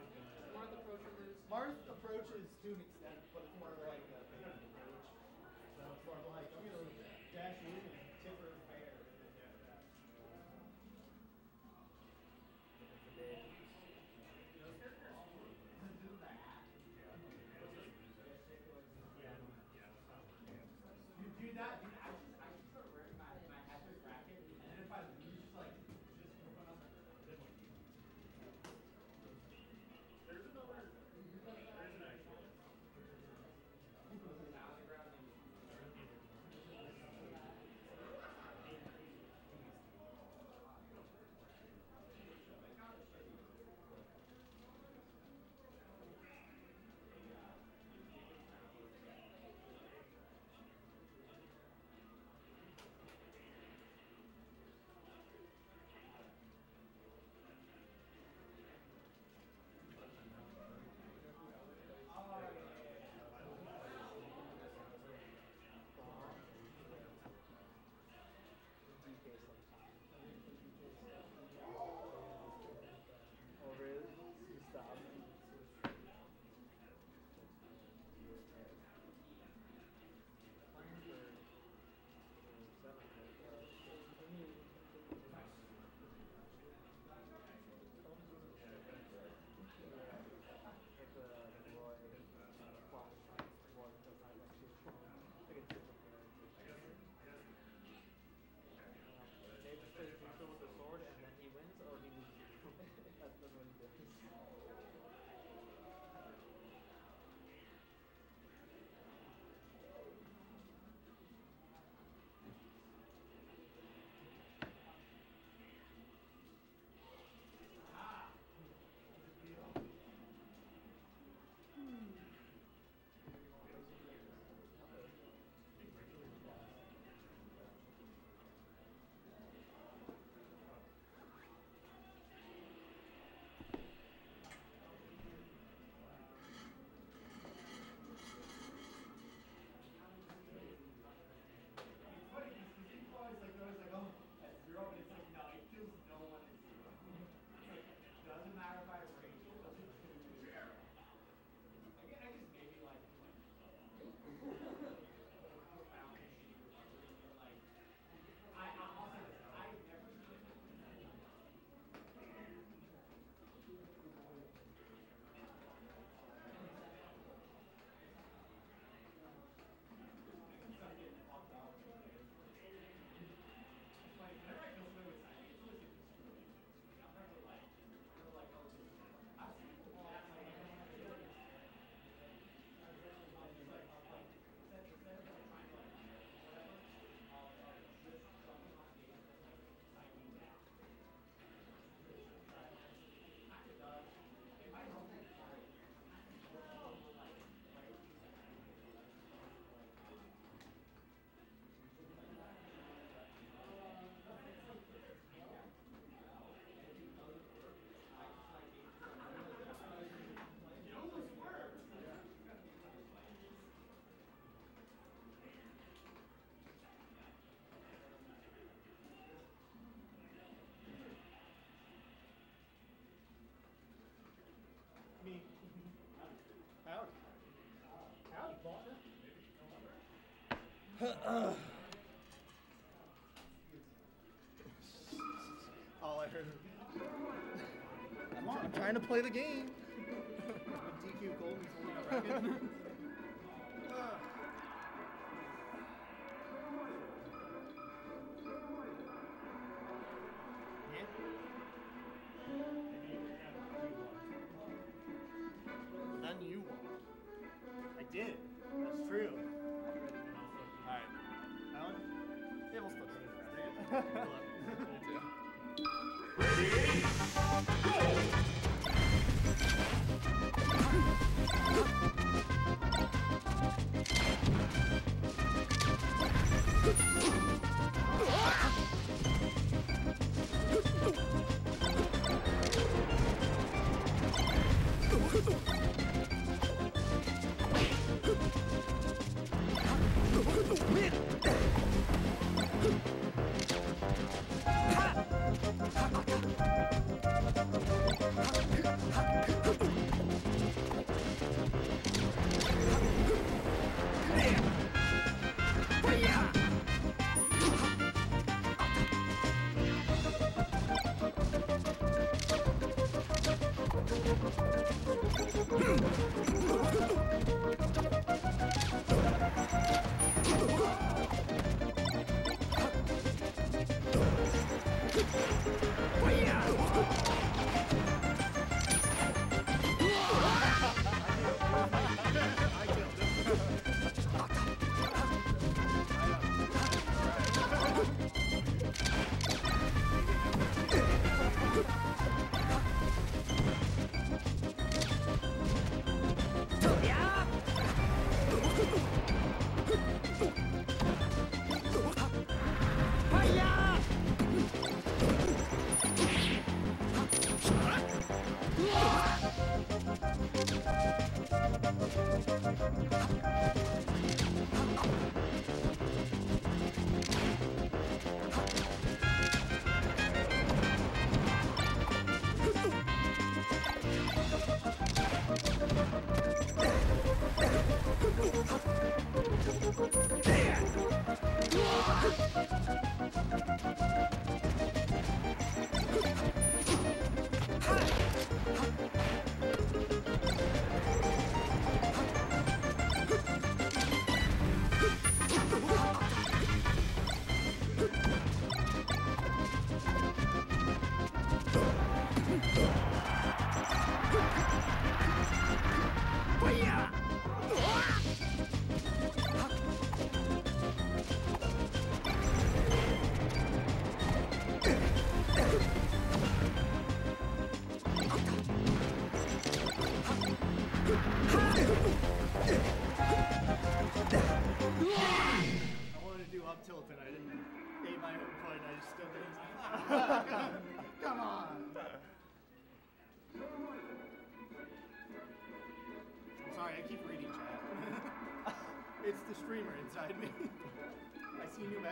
Marth approaches to an extent, but it's more like a basic approach. So it's more like I'm gonna dash in and tip her fair. You do that, dude. I just, I just start wearing my, my hazard bracket, and then if I lose, just like, just open up my There's another. There is an actual. All I heard. I'm, I'm trying to play the game. D Q Golden's holding a record. Then you won. I did. That's true. Alright. Alan? Yeah, we'll still do it. I wanted to do up tilt and I didn't aim my own point. I just stood there. Come on. I'm sorry, I keep reading chat. It's the streamer inside me. I see new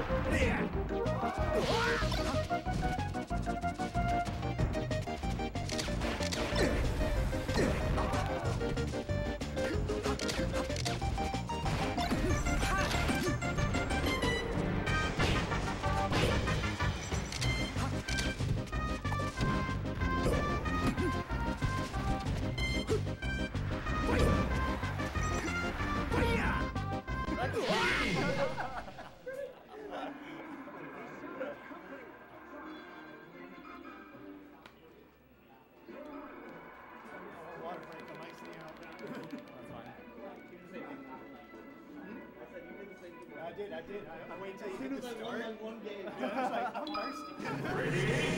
Water break, I'm icing out. I did, I did. I, I waited until you As soon hit as the I start. won that one game. I was like, I'm thirsty.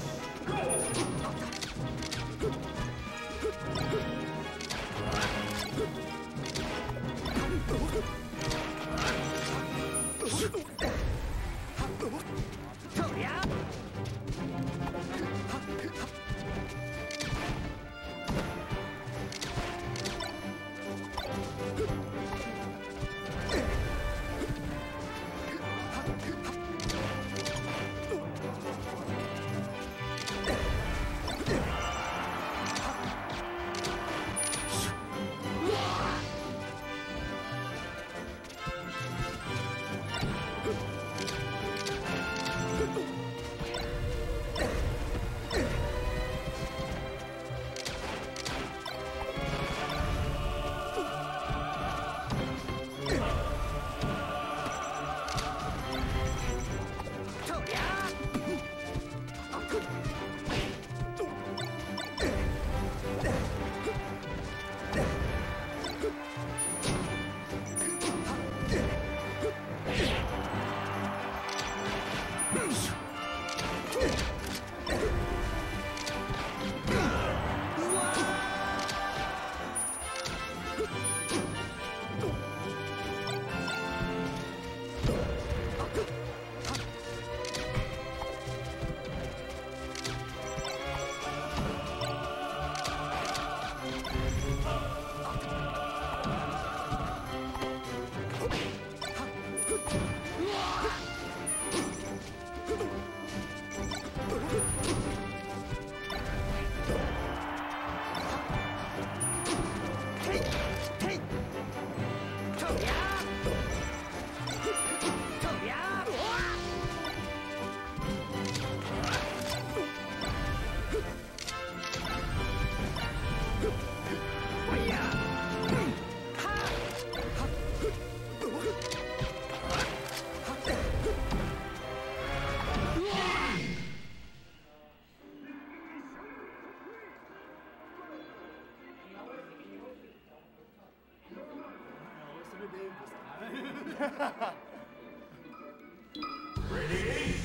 Ready?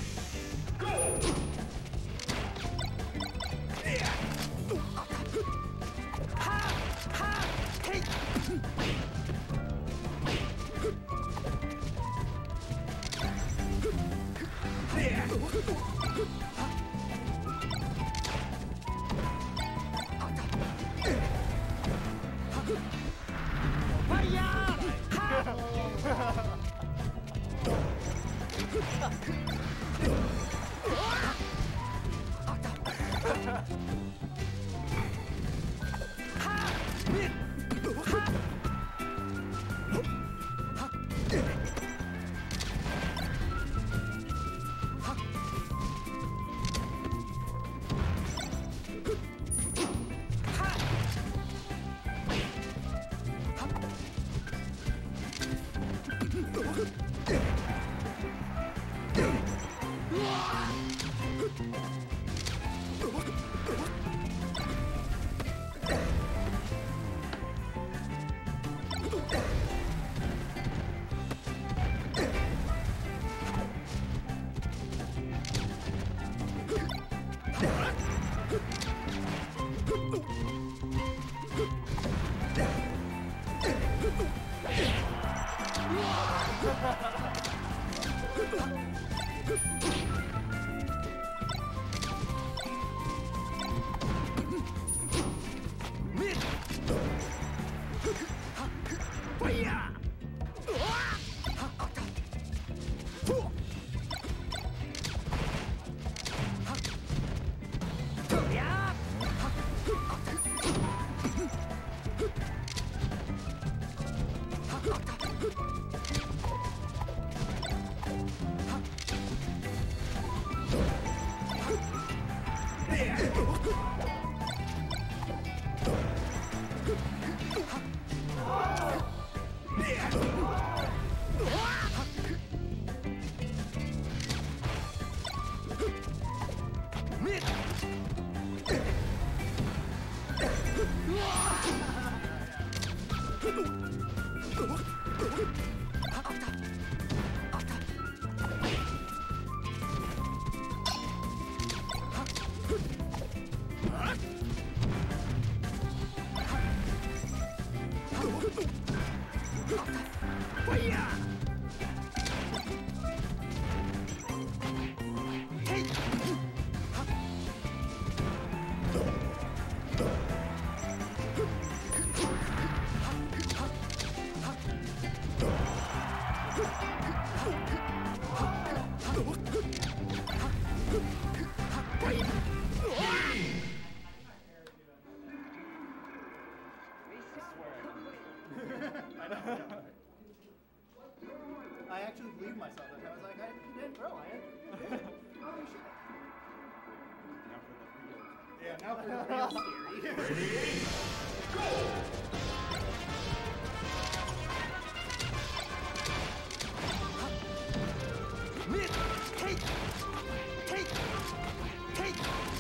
Go! I know. I actually believed myself. I was like, I didn't grow. I actually did. Holy shit. Yeah, now for the real theory. Ready? Go! Take! Take! Take!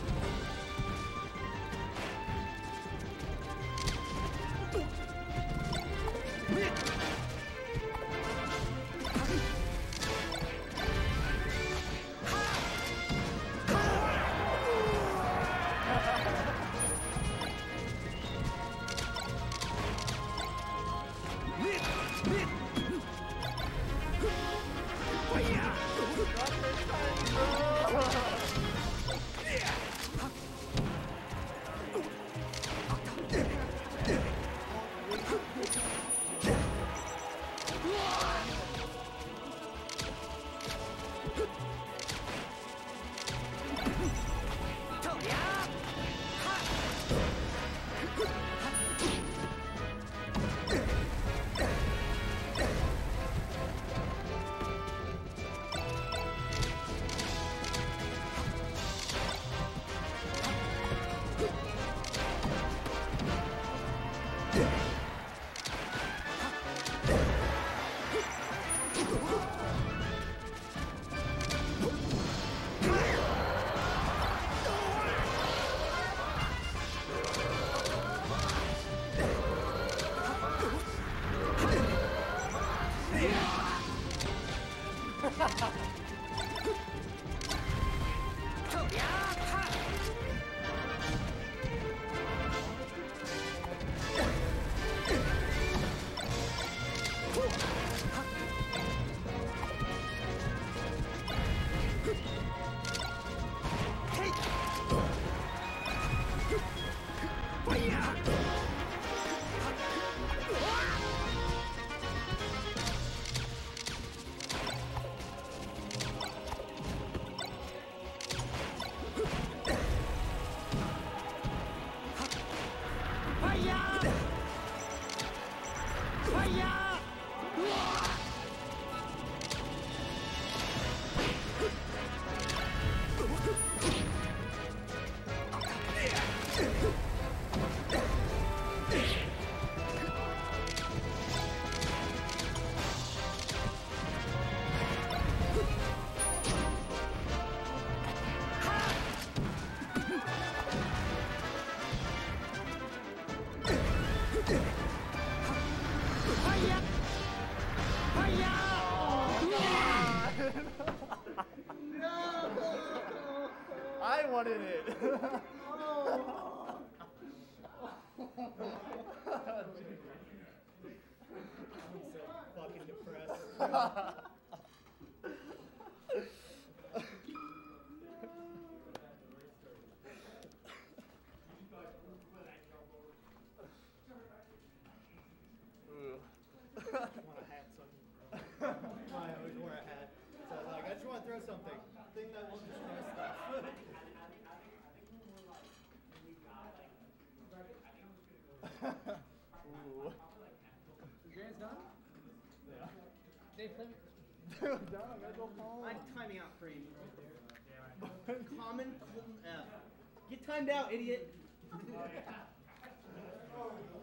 I wanted it. I'm so fucking depressed. I want a hat, son. I always wear a hat. So I was like, I just want to throw something. Thing that won't destroy stuff. Ooh. Grant's done? Yeah. Dave, play me. Dude, done. I gotta go home. I'm timing out frame. Common Colton F. Get timed out, idiot.